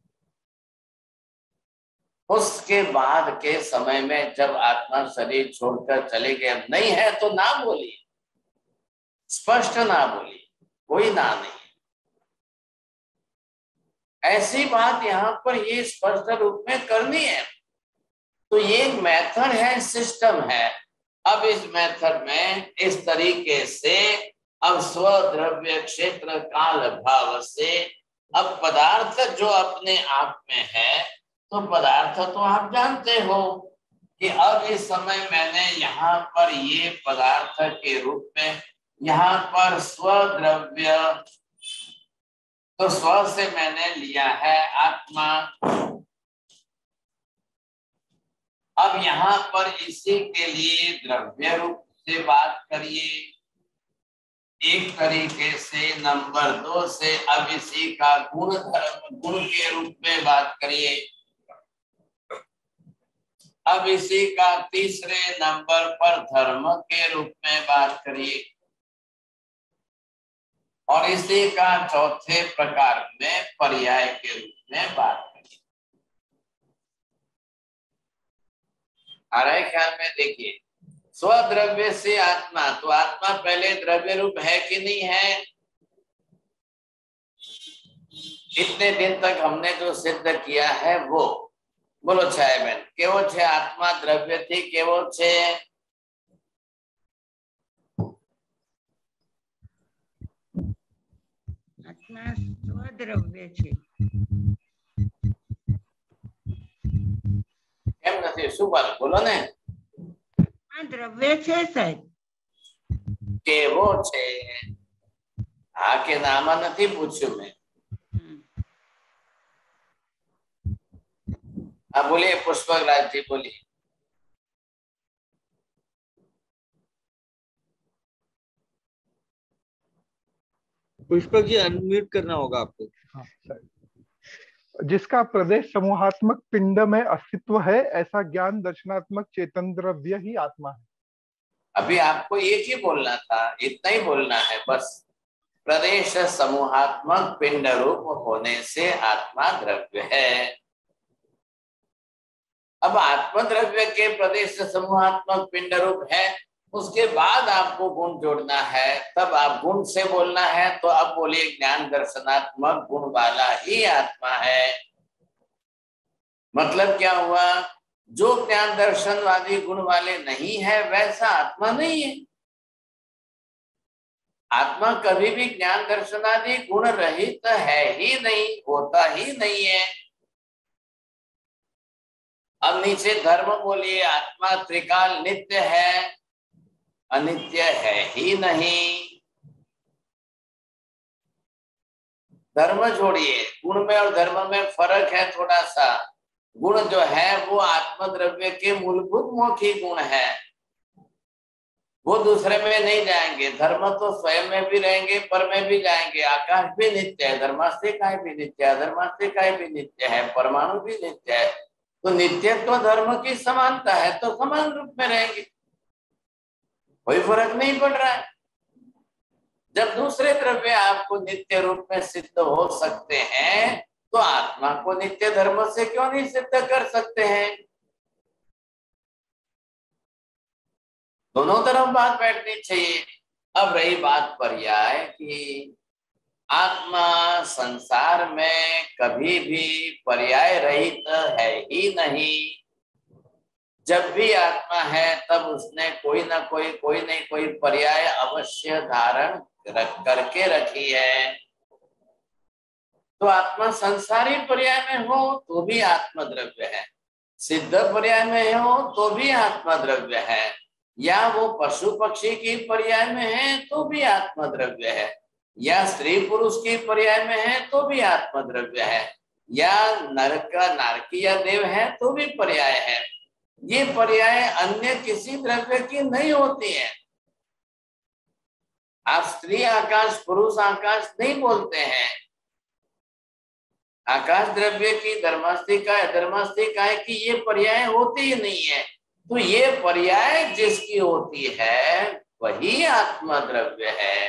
उसके बाद के समय में जब आत्मा शरीर छोड़कर चले गए, अब नहीं है तो ना बोलिए, स्पष्ट ना बोलिए, कोई ना नहीं। ऐसी बात यहाँ पर ये स्पष्ट रूप में करनी है। तो ये एक मेथड है, सिस्टम है। अब इस मेथड में इस तरीके से अब स्वद्रव्य क्षेत्र काल भाव से अब पदार्थ जो अपने आप में है, तो पदार्थ तो आप जानते हो कि अब इस समय मैंने यहाँ पर ये पदार्थ के रूप में यहाँ पर स्वद्रव्य, तो स्व से मैंने लिया है आत्मा। अब यहाँ पर इसी के लिए द्रव्य रूप से बात करिए एक तरीके से। नंबर 2 से अब इसी का गुण धर्म, गुण के रूप में बात करिए। अब इसी का तीसरे नंबर पर धर्म के रूप में बात करिए और इसी का चौथे प्रकार में पर्याय के रूप में बात करिए। आ रहा है ख्याल में? देखिए, स्वद्रव्य से आत्मा, तो आत्मा पहले द्रव्य रूप है कि नहीं है? इतने दिन तक हमने जो सिद्ध किया है वो बोलो छाया बहन, केवो छे आत्मा द्रव्य थी, केवो छे आत्मा स्वद्रव्य છે। કેમ નથી? શું વાત બોલો ને? આ દ્રવ્ય છે સાહેબ। કેવો છે? હા કે નામાં નથી પૂછ્યું મેં। हाँ बोलिए पुष्पक राज जी, बोलिए। पुष्पक जी अनम्यूट करना होगा आपको। हाँ, जिसका प्रदेश समूहात्मक पिंड में अस्तित्व है, ऐसा ज्ञान दर्शनात्मक चेतन द्रव्य ही आत्मा है। अभी आपको एक ही बोलना था, इतना ही बोलना है बस। प्रदेश समूहात्मक पिंड रूप होने से आत्मा द्रव्य है। अब आत्म द्रव्य के प्रदेश समूहात्मक पिंड रूप है, उसके बाद आपको गुण जोड़ना है, तब आप गुण से बोलना है। तो अब बोलिए ज्ञान दर्शनात्मक गुण वाला ही आत्मा है। मतलब क्या हुआ? जो ज्ञान दर्शनवादी गुण वाले नहीं है वैसा आत्मा नहीं है। आत्मा कभी भी ज्ञान दर्शनादि गुण रहित है ही नहीं, होता ही नहीं है। अब नीचे धर्म बोलिए, आत्मा त्रिकाल नित्य है, अनित्य है ही नहीं। धर्म जोड़िए, गुण में और धर्म में फर्क है थोड़ा सा। गुण जो है वो आत्मद्रव्य के मूलभूत मौखिक गुण है, वो दूसरे में नहीं जाएंगे। धर्म तो स्वयं में भी रहेंगे, पर में भी जाएंगे। आकाश भी नित्य है, धर्मास्तिकाय भी नित्य है, धर्मास्तिकाय भी नित्य है, परमाणु भी नित्य है। तो नित्यत्व धर्म की समानता है, तो समान रूप में रहेंगे, कोई फर्क नहीं पड़ रहा है। जब दूसरे द्रव्य आपको नित्य रूप में सिद्ध हो सकते हैं, तो आत्मा को नित्य धर्म से क्यों नहीं सिद्ध कर सकते हैं? दोनों तरफ बात बैठनी चाहिए। अब रही बात पर्याय की, आत्मा संसार में कभी भी पर्याय रहित है ही नहीं। जब भी आत्मा है तब उसने कोई ना कोई पर्याय अवश्य धारण करके रखी है। तो आत्मा संसारी पर्याय में हो तो भी आत्मद्रव्य है, सिद्ध पर्याय में हो तो भी आत्मद्रव्य है, या वो पशु पक्षी की पर्याय में है तो भी आत्मद्रव्य है, या स्त्री पुरुष की पर्याय में है तो भी आत्मद्रव्य है, या नरक नारकी या देव है तो भी पर्याय है। ये पर्याय अन्य किसी द्रव्य की नहीं होती है। आप स्त्री आकाश पुरुष आकाश नहीं बोलते हैं, आकाश द्रव्य की धर्मास्तिकाय अधर्मास्तिकाय की ये पर्याय होती ही नहीं है। तो ये पर्याय जिसकी होती है वही आत्मा द्रव्य है।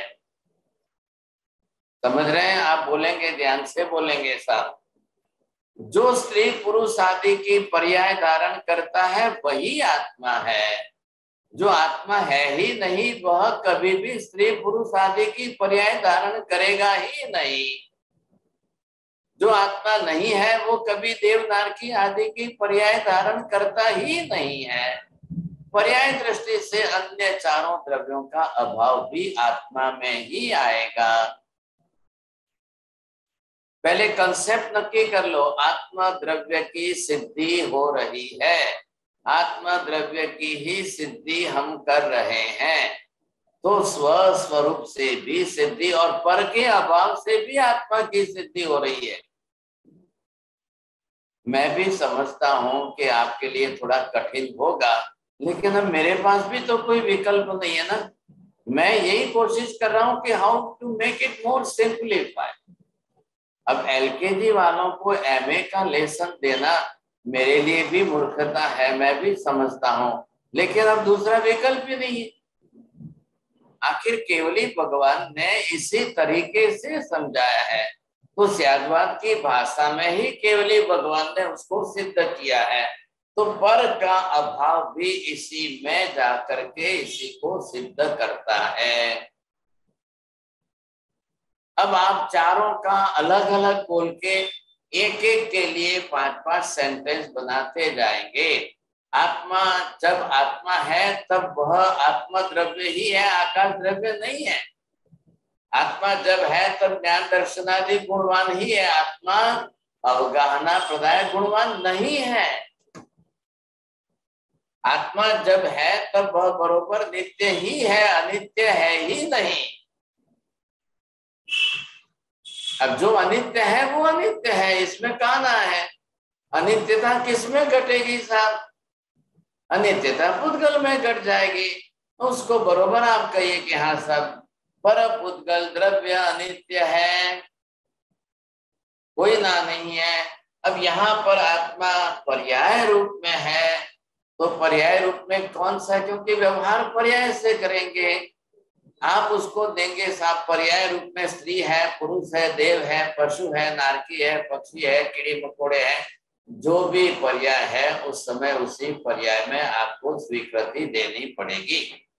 समझ रहे हैं? आप बोलेंगे, ध्यान से बोलेंगे साहब। जो स्त्री पुरुष आदि की पर्याय धारण करता है वही आत्मा है। जो आत्मा है ही नहीं वह कभी भी स्त्री पुरुष आदि की पर्याय धारण करेगा ही नहीं। जो आत्मा नहीं है वो कभी देव नारकी आदि की पर्याय धारण करता ही नहीं है। पर्याय दृष्टि से अन्य चारों द्रव्यों का अभाव भी आत्मा में ही आएगा। पहले कंसेप्ट नक्की कर लो, आत्मा द्रव्य की सिद्धि हो रही है, आत्मा द्रव्य की ही सिद्धि हम कर रहे हैं। तो स्व स्वरूप से भी सिद्धि और पर के अभाव से भी आत्मा की सिद्धि हो रही है। मैं भी समझता हूं कि आपके लिए थोड़ा कठिन होगा, लेकिन अब मेरे पास भी तो कोई विकल्प नहीं है ना। मैं यही कोशिश कर रहा हूं कि how to make it more simplify. अब एलकेजी वालों को एमए का लेसन देना मेरे लिए भी मूर्खता है, मैं भी समझता हूं, लेकिन अब दूसरा विकल्प ही नहीं है। आखिर केवली भगवान ने इसी तरीके से समझाया है, तो स्याद्वाद की भाषा में ही केवली भगवान ने उसको सिद्ध किया है। तो पर का अभाव भी इसी में जाकर के इसी को सिद्ध करता है। अब आप चारों का अलग अलग बोल के एक एक के लिए 5-5 सेंटेंस बनाते जाएंगे। आत्मा जब आत्मा है तब वह आत्मा द्रव्य ही है, आकाश द्रव्य नहीं है। आत्मा जब है तब ज्ञान दर्शनादि गुणवान ही है, आत्मा अवगाहना प्रदाय गुणवान नहीं है। आत्मा जब है तब वह बरोबर नित्य ही है, अनित्य है ही नहीं। अब जो अनित्य है वो अनित्य है, इसमें कहना है। अनित्यता किसमें घटेगी साहब? अनित्यता पुद्गल में घट जाएगी। उसको बरोबर आप कहिए कि हाँ साहब पर पुद्गल द्रव्य अनित्य है, कोई ना नहीं है। अब यहाँ पर आत्मा पर्याय रूप में है, तो पर्याय रूप में कौन सा, क्योंकि व्यवहार पर्याय से करेंगे। आप उसको देंगे साहब पर्याय रूप में स्त्री है, पुरुष है, देव है, पशु है, नारकी है, पक्षी है, कीड़े मकोड़े हैं, जो भी पर्याय है उस समय उसी पर्याय में आपको स्वीकृति देनी पड़ेगी।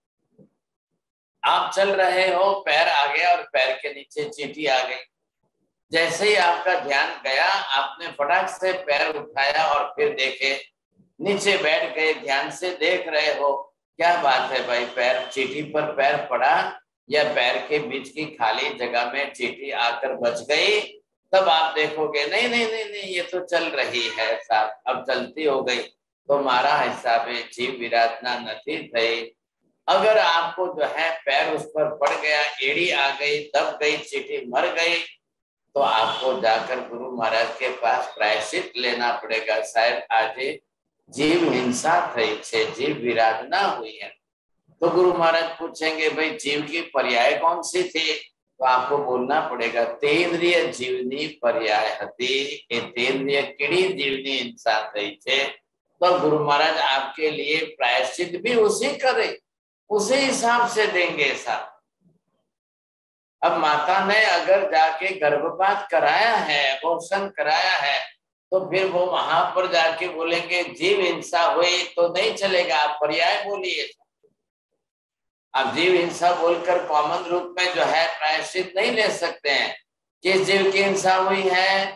आप चल रहे हो, पैर आ गया और पैर के नीचे चींटी आ गई। जैसे ही आपका ध्यान गया, आपने फटाक से पैर उठाया और फिर देखे, नीचे बैठ गए, ध्यान से देख रहे हो। क्या बात है भाई, पैर चींटी पर पैर पड़ा या पैर के बीच की खाली जगह में चींटी आकर बच गई? तब आप देखोगे नहीं नहीं नहीं नहीं, ये तो चल रही है साहब, अब चलती हो गई। तो मारा हिसाबे जीव विराधना नहीं थई। अगर आपको जो है पैर उस पर पड़ गया, एड़ी आ गई, दब गई, चींटी मर गई, तो आपको जाकर गुरु महाराज के पास प्रायश्चित लेना पड़ेगा। शायद आज जीव हिंसा थई छे, जीव विराधना हुई है। तो गुरु महाराज पूछेंगे भाई जीव की पर्याय कौन सी थी? तो आपको बोलना पड़ेगा तेन्द्रिय जीवनी पर्याय हती, ए तेन्द्रिय कीड़ी जीवनी हिंसा थई छे। तो गुरु महाराज आपके लिए प्रायश्चित भी उसी करे, उसी हिसाब से देंगे साहब। अब माता ने अगर जाके गर्भपात कराया है, अबॉर्शन कराया है, तो फिर वो वहां पर जाके बोलेंगे जीव हिंसा हुई तो नहीं चलेगा, आप पर्याय बोलिए। आप जीव हिंसा बोलकर कॉमन रूप में जो है प्रायश्चित नहीं ले सकते हैं। किस जीव की हिंसा हुई है,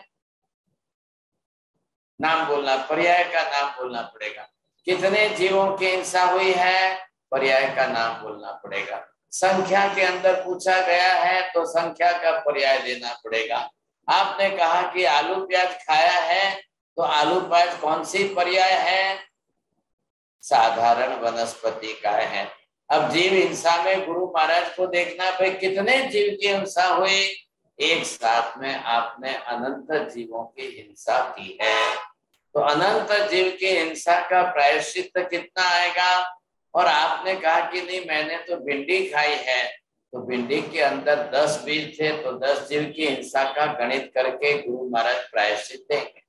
नाम बोलना, पर्याय का नाम बोलना पड़ेगा। कितने जीवों की हिंसा हुई है, पर्याय का नाम बोलना पड़ेगा। संख्या के अंदर पूछा गया है तो संख्या का पर्याय देना पड़ेगा। आपने कहा कि आलू प्याज खाया है, तो आलू प्याज कौन सी पर्याय है? साधारण वनस्पति का है। अब जीव हिंसा में गुरु महाराज को देखना भाई कितने जीव की हिंसा हुई। एक साथ में आपने अनंत जीवों की हिंसा की है, तो अनंत जीव की हिंसा का प्रायश्चित कितना आएगा? और आपने कहा कि नहीं मैंने तो भिंडी खाई है, तो भिंडी के अंदर 10 बीज थे, तो 10 जीव की हिंसा का गणित करके गुरु महाराज प्रायश्चित देंगे।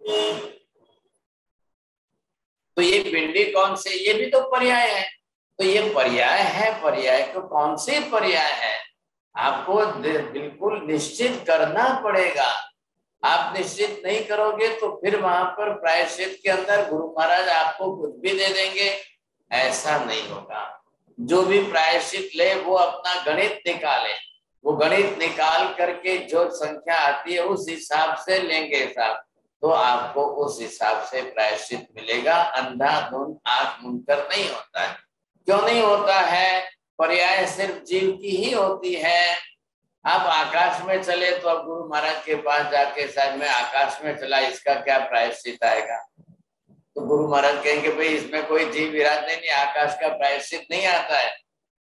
तो ये भिंडी कौन से, ये भी तो पर्याय है। तो ये पर्याय है, पर्याय को कौन से पर्याय है आपको बिल्कुल निश्चित करना पड़ेगा। आप निश्चित नहीं करोगे तो फिर वहां पर प्रायश्चित के अंदर गुरु महाराज आपको कुछ भी दे देंगे, ऐसा नहीं होगा। जो भी प्रायश्चित ले वो अपना गणित निकाले, वो गणित निकाल करके जो संख्या आती है उस हिसाब से लेंगे साहब, तो आपको उस हिसाब से प्रायश्चित मिलेगा। अंधाधुंध आंख मूंदकर नहीं होता है। क्यों नहीं होता है? पर्याय सिर्फ जीव की ही होती है। आप आकाश में चले तो अब गुरु महाराज के पास जाके साहब मैं आकाश में चला, इसका क्या प्रायश्चित आएगा? तो गुरु महाराज कहेंगे भाई इसमें कोई जीव विराजते नहीं, आकाश का प्रायश्चित नहीं आता है।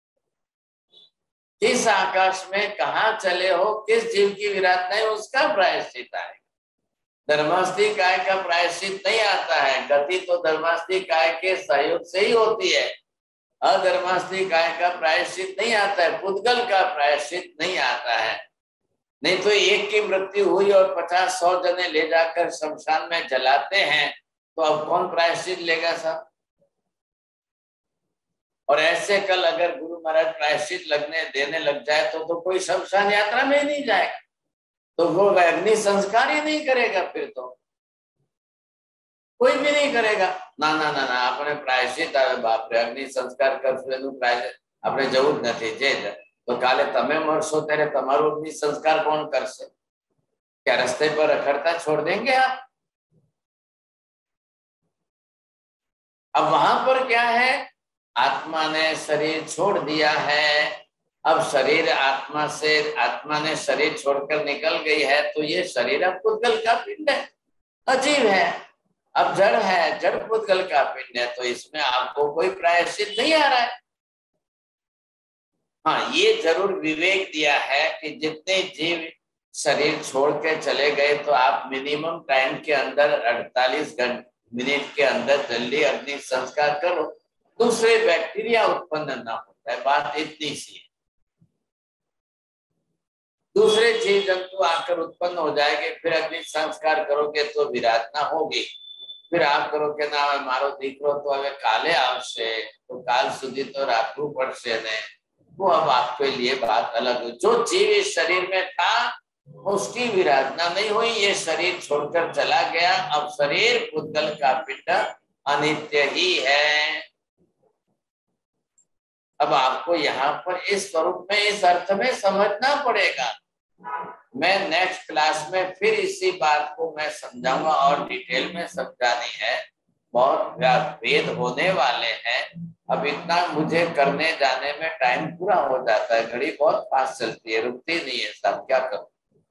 किस आकाश में कहाँ चले हो, किस जीव की विराधना है, उसका प्रायश्चित आएगा। धर्मास्थी काय का प्रायश्चित नहीं आता है। गति तो धर्मास्थी काय के सहयोग से ही होती है। अधर्मास्थी काय का प्रायश्चित नहीं आता है, पुद्गल का प्रायश्चित नहीं आता है। नहीं तो एक की मृत्यु हुई और 50-100 जने ले जाकर शमशान में जलाते हैं, तो अब कौन प्रायश्चित लेगा साहब? और ऐसे कल अगर गुरु महाराज प्रायश्चित लगने देने लग जाए तो कोई शमशान यात्रा में ही नहीं जाएगा, तो वो अग्नि संस्कार ही नहीं करेगा, फिर तो कोई भी नहीं करेगा। ना ना ना ना आपने प्रायश्चित बाप रे अग्नि संस्कार करશું प्रायश्चित આપણે જવું જ નથી જે તો કાલે તમે મરશો ત્યારે તમારું અગ્નિ સંસ્કાર કોણ કરશે? क्या रास्ते पर रखड़ता छोड़ देंगे आप? अब वहां पर क्या है, आत्मा ने शरीर छोड़ दिया है। अब शरीर आत्मा ने शरीर छोड़कर निकल गई है, तो ये शरीर अब पुद्गल का पिंड है, अजीब है, अब जड़ है, जड़ पुद्गल का पिंड है, तो इसमें आपको कोई प्रायश्चित नहीं आ रहा है। हाँ, ये जरूर विवेक दिया है कि जितने जीव शरीर छोड़ के चले गए तो आप मिनिमम टाइम के अंदर 48 मिनट के अंदर जल्दी अग्नि संस्कार करो, दूसरे बैक्टीरिया उत्पन्न ना होता है। बात इतनी सी है। दूसरे जीव जंतु आकर उत्पन्न हो जाएंगे, फिर अग्नि संस्कार करोगे तो विराधना होगी। फिर आप करोगे ना मारो दीकरो तो हमें काले आवश्य, तो काल सुधी तो राखવું પડશે ने, वो अब आपके लिए बात अलग है। जो जीव इस शरीर में था उसकी विराधना नहीं हुई, ये शरीर छोड़कर चला गया। अब शरीर पुद्गल का पिंड अनित्य ही है। अब आपको यहाँ पर इस स्वरूप में, इस अर्थ में समझना पड़ेगा। मैं नेक्स्ट क्लास में फिर इसी बात को मैं समझाऊंगा और डिटेल में समझानी है। बहुत भेद होने वाले हैं। अब इतना मुझे करने जाने में टाइम पूरा हो जाता है, घड़ी बहुत फास्ट चलती है, रुकती नहीं है सब, क्या करूं।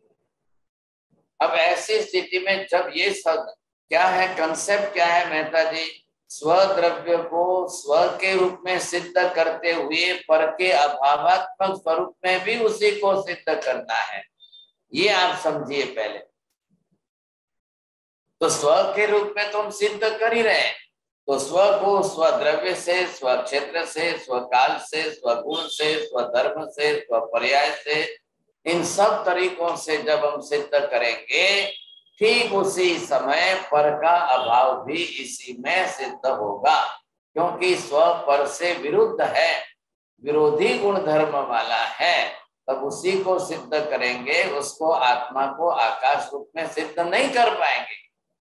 अब ऐसी स्थिति में जब ये सब क्या है, कंसेप्ट क्या है मेहता जी, स्वद्रव्य को स्व के रूप में सिद्ध करते हुए पर के अभावात्मक स्वरूप में भी उसी को सिद्ध करना है, ये आप समझिए पहले। तो स्व के रूप में तो हम सिद्ध कर ही रहे हैं, तो स्व को स्वद्रव्य से, स्व क्षेत्र से, स्वकाल से, स्वगुण से, स्वधर्म से, स्वपर्याय से, इन सब तरीकों से जब हम सिद्ध करेंगे, ठीक उसी समय पर का अभाव भी इसी में सिद्ध होगा, क्योंकि स्व पर से विरुद्ध है, विरोधी गुण धर्म वाला है। तब उसी को सिद्ध करेंगे, उसको आत्मा को आकाश रूप में सिद्ध नहीं कर पाएंगे।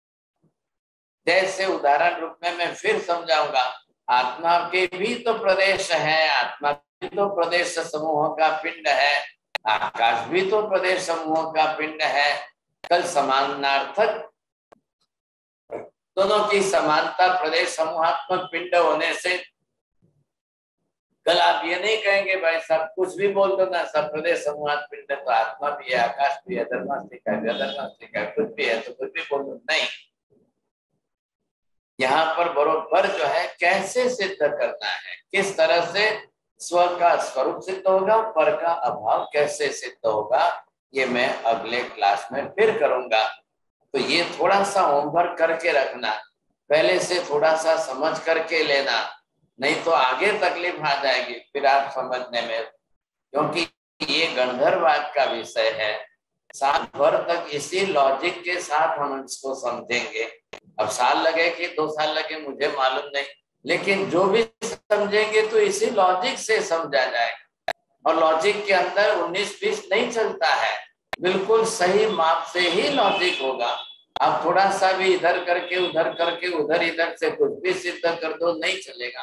जैसे उदाहरण रूप में मैं फिर समझाऊंगा, आत्मा के भी तो प्रदेश है, आत्मा भी तो प्रदेश समूहों का पिंड है, आकाश भी तो प्रदेश समूहों का पिंड है। कल समानार्थक दोनों की समानता प्रदेश समूहात्मक पिंड होने से कल आप ये नहीं कहेंगे भाई सब कुछ भी बोल दो ना, सब प्रदेश समूहात्मक पिंड है, तो आत्मा भी है, आकाश भी है, धर्मास्तिक है, अधर्मास्तिक है, कुछ भी है तो कुछ भी बोल दो। नहीं, यहाँ पर बरोबर जो है कैसे सिद्ध करना है, किस तरह से स्व का स्वरूप सिद्ध होगा, पर का अभाव कैसे सिद्ध होगा, ये मैं अगले क्लास में फिर करूंगा। तो ये थोड़ा सा होमवर्क करके रखना, पहले से थोड़ा सा समझ करके लेना, नहीं तो आगे तकलीफ आ जाएगी फिर आप समझने में। क्योंकि ये गंधर्ववाद का विषय है। साल भर तक इसी लॉजिक के साथ हम इसको समझेंगे। अब साल लगे कि 2 साल लगे मुझे मालूम नहीं, लेकिन जो भी समझेंगे तो इसी लॉजिक से समझा जाएगा। और लॉजिक के अंदर 19-20 नहीं चलता है, बिल्कुल सही माप से ही लॉजिक होगा। आप थोड़ा सा भी इधर करके उधर इधर से कुछ भी सिद्ध कर दो, नहीं चलेगा।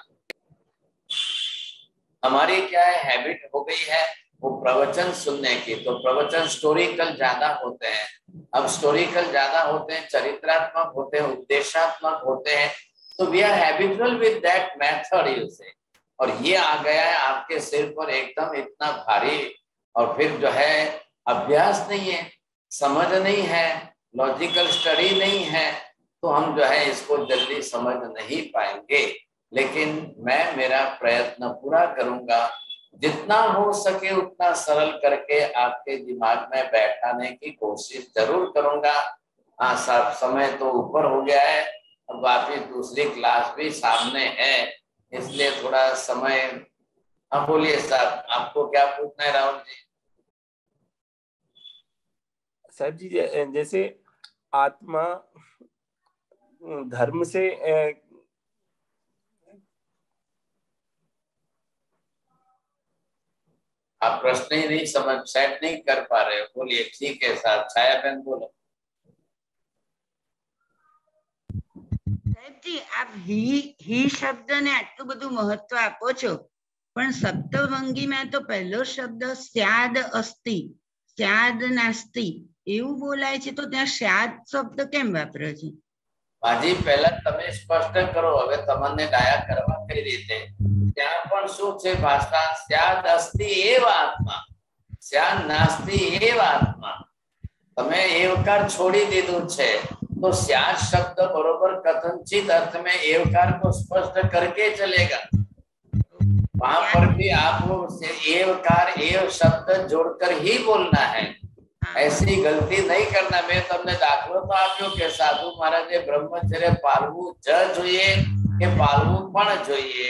हमारी क्या है, हैबिट हो गई है वो प्रवचन सुनने की, तो प्रवचन स्टोरिकल ज्यादा होते हैं। अब स्टोरिकल ज्यादा होते हैं, चरित्रात्मक होते हैं, उपदेशात्मक होते हैं, तो we are habitual with that method you say. और ये आ गया है आपके सिर पर एकदम इतना भारी, और फिर जो है अभ्यास नहीं है, समझ नहीं है, लॉजिकल स्टडी नहीं है, तो हम जो है इसको जल्दी समझ नहीं पाएंगे। लेकिन मैं मेरा प्रयत्न पूरा करूंगा, जितना हो सके उतना सरल करके आपके दिमाग में बैठाने की कोशिश जरूर करूंगा। हाँ साहब, समय तो ऊपर हो गया है, अब वापिस दूसरी क्लास भी सामने है, इसलिए थोड़ा समय। हाँ बोलिए साहब, आपको क्या पूछना है राहुल जी? साहब जी, जैसे आत्मा धर्म से आप प्रश्न ही नहीं समझ, सेट नहीं कर पा रहे हो। बोलिए, ठीक है साहब। छाया बहन बोलो। સાહેબજી, આપ ही શબ્દને આટલું બધું મહત્વ આપો છો, પણ સપ્તભંગીમાં તો પહેલો શબ્દ સ્યાદ અસ્તિ, સ્યાદ નાસ્તિ એવું બોલાય છે, તો ત્યાં સ્યાદ શબ્દ કેમ વાપર્યો છે? બાજી, પહેલા તમે સ્પષ્ટ કરો, હવે તમને ડાયા કરવા કઈ રીતે? ત્યાં પણ શું છે ભાષા? સ્યાદ અસ્તિ એવ આત્મા, સ્યાદ નાસ્તિ એવ આત્મા. તમે એવકાર છોડી દીધું છે, तो स्याद शब्द बरोबर कथनचित अर्थ में एवकार को स्पष्ट करके चलेगा। वहां पर भी आपको एवकार एव शब्द जोड़कर ही बोलना है, ऐसी गलती नहीं करना। मैं तमने दाखलो तो आप्यो के साधु महाराजे ब्रह्मचर्य पालवू ज જોઈએ કે પાલવું પણ જોઈએ।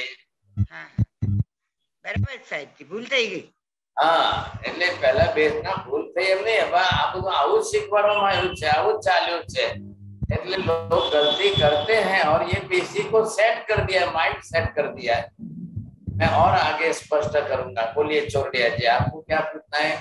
બરાબર સાહેબ, ભૂલ થઈ ગઈ। હા, એટલે પહેલા બેસના ભૂલ થઈ એમ નહીં, હવે આ બધું આવું જ શીખવાડવામાં આવ્યું છે, આવું જ ચાલ્યું છે। એટલે लोग गलती करते हैं और ये पीसी को सेट कर दिया, माइंड सेट कर दिया है। मैं और आगे स्पष्ट करूंगा। बोलिए चोरडिया जी, आपको क्या पूछना है?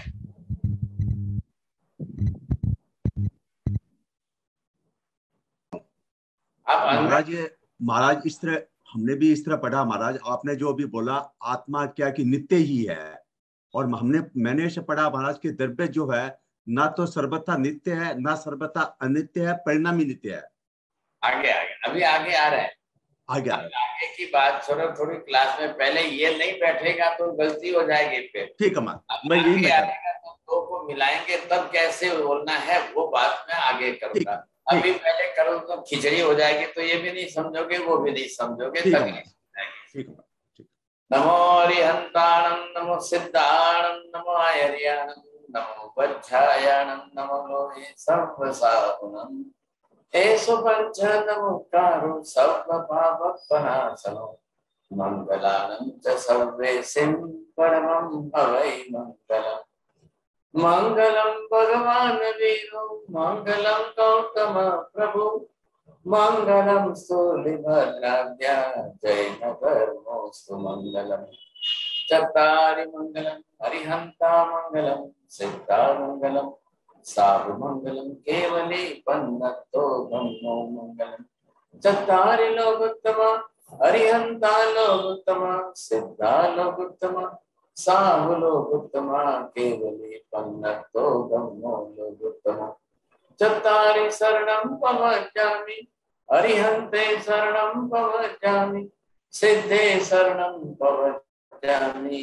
महाराज इस तरह हमने भी इस तरह पढ़ा महाराज, आपने जो अभी बोला आत्मा क्या कि नित्य ही है, और मैंने ऐसे पढ़ा महाराज के द्रव्य जो है ना तो सर्वथा नित्य है ना सर्वथा अनित्य है, परिणामी नित्य है। आगे अभी आगे आ रहा है, आगे की बात छोड़ो, थोड़ी क्लास में पहले ये नहीं बैठेगा तो गलती हो जाएगी। फिर ठीक है मैं यही आएगा तो दो को मिलाएंगे, तब कैसे बोलना है वो बात मैं आगे करूंगा। अभी पहले करो तो खिचड़ी हो जाएगी, तो ये भी नहीं समझोगे, वो भी नहीं समझोगे, तकलीफ। नमो हरिहंताणं, नमो सिद्धाणं, नमो आयर्याणं, नमो वज्रायाणं, नमो लोहे सर्वसाहुनं, एषु पंच नमोकारो सर्वपापनाशनो, मंगलानं च सर्वेसिं परमं भवै मंगलम्। मंगलम भगवान वीरो, मंगलम गौतम प्रभु, मंगलम सूलिभद्राभ्या, जय नगरमोस्तु मंगलम। चत्तारि मंगलम, अरिहंता मंगलम, सिद्धा मंगलम, साधु मंगलम, केवली पन्नतो ब्रह्मो मंगलम। चत्तारि लोकोत्तमा, अरिहंता लोकोत्तमा, सिद्धा लोकोत्तमा, साहु लोकोत्तमा, केवली पन्नतो ब्रह्मो लोकोत्तमा। चत्तारि शरणं पवज्जामि, अरिहन्ते शरणं पवज्जामि, सिद्धे शरणं पवज्जामि,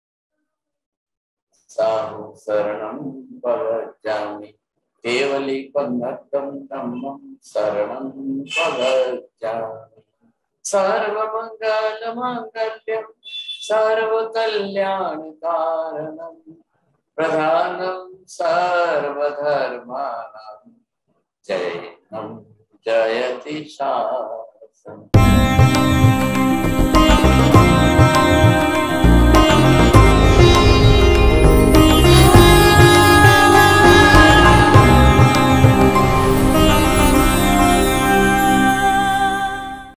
साहु शरणं पवज्जामि, केवली पन्नतं धम्मं शरणं पवज्जामि। सर्वमंगलमांगल्यं सर्वकल्याणकारणं, प्रधानं सर्वधर्माणां, जयं जयति शासनम्।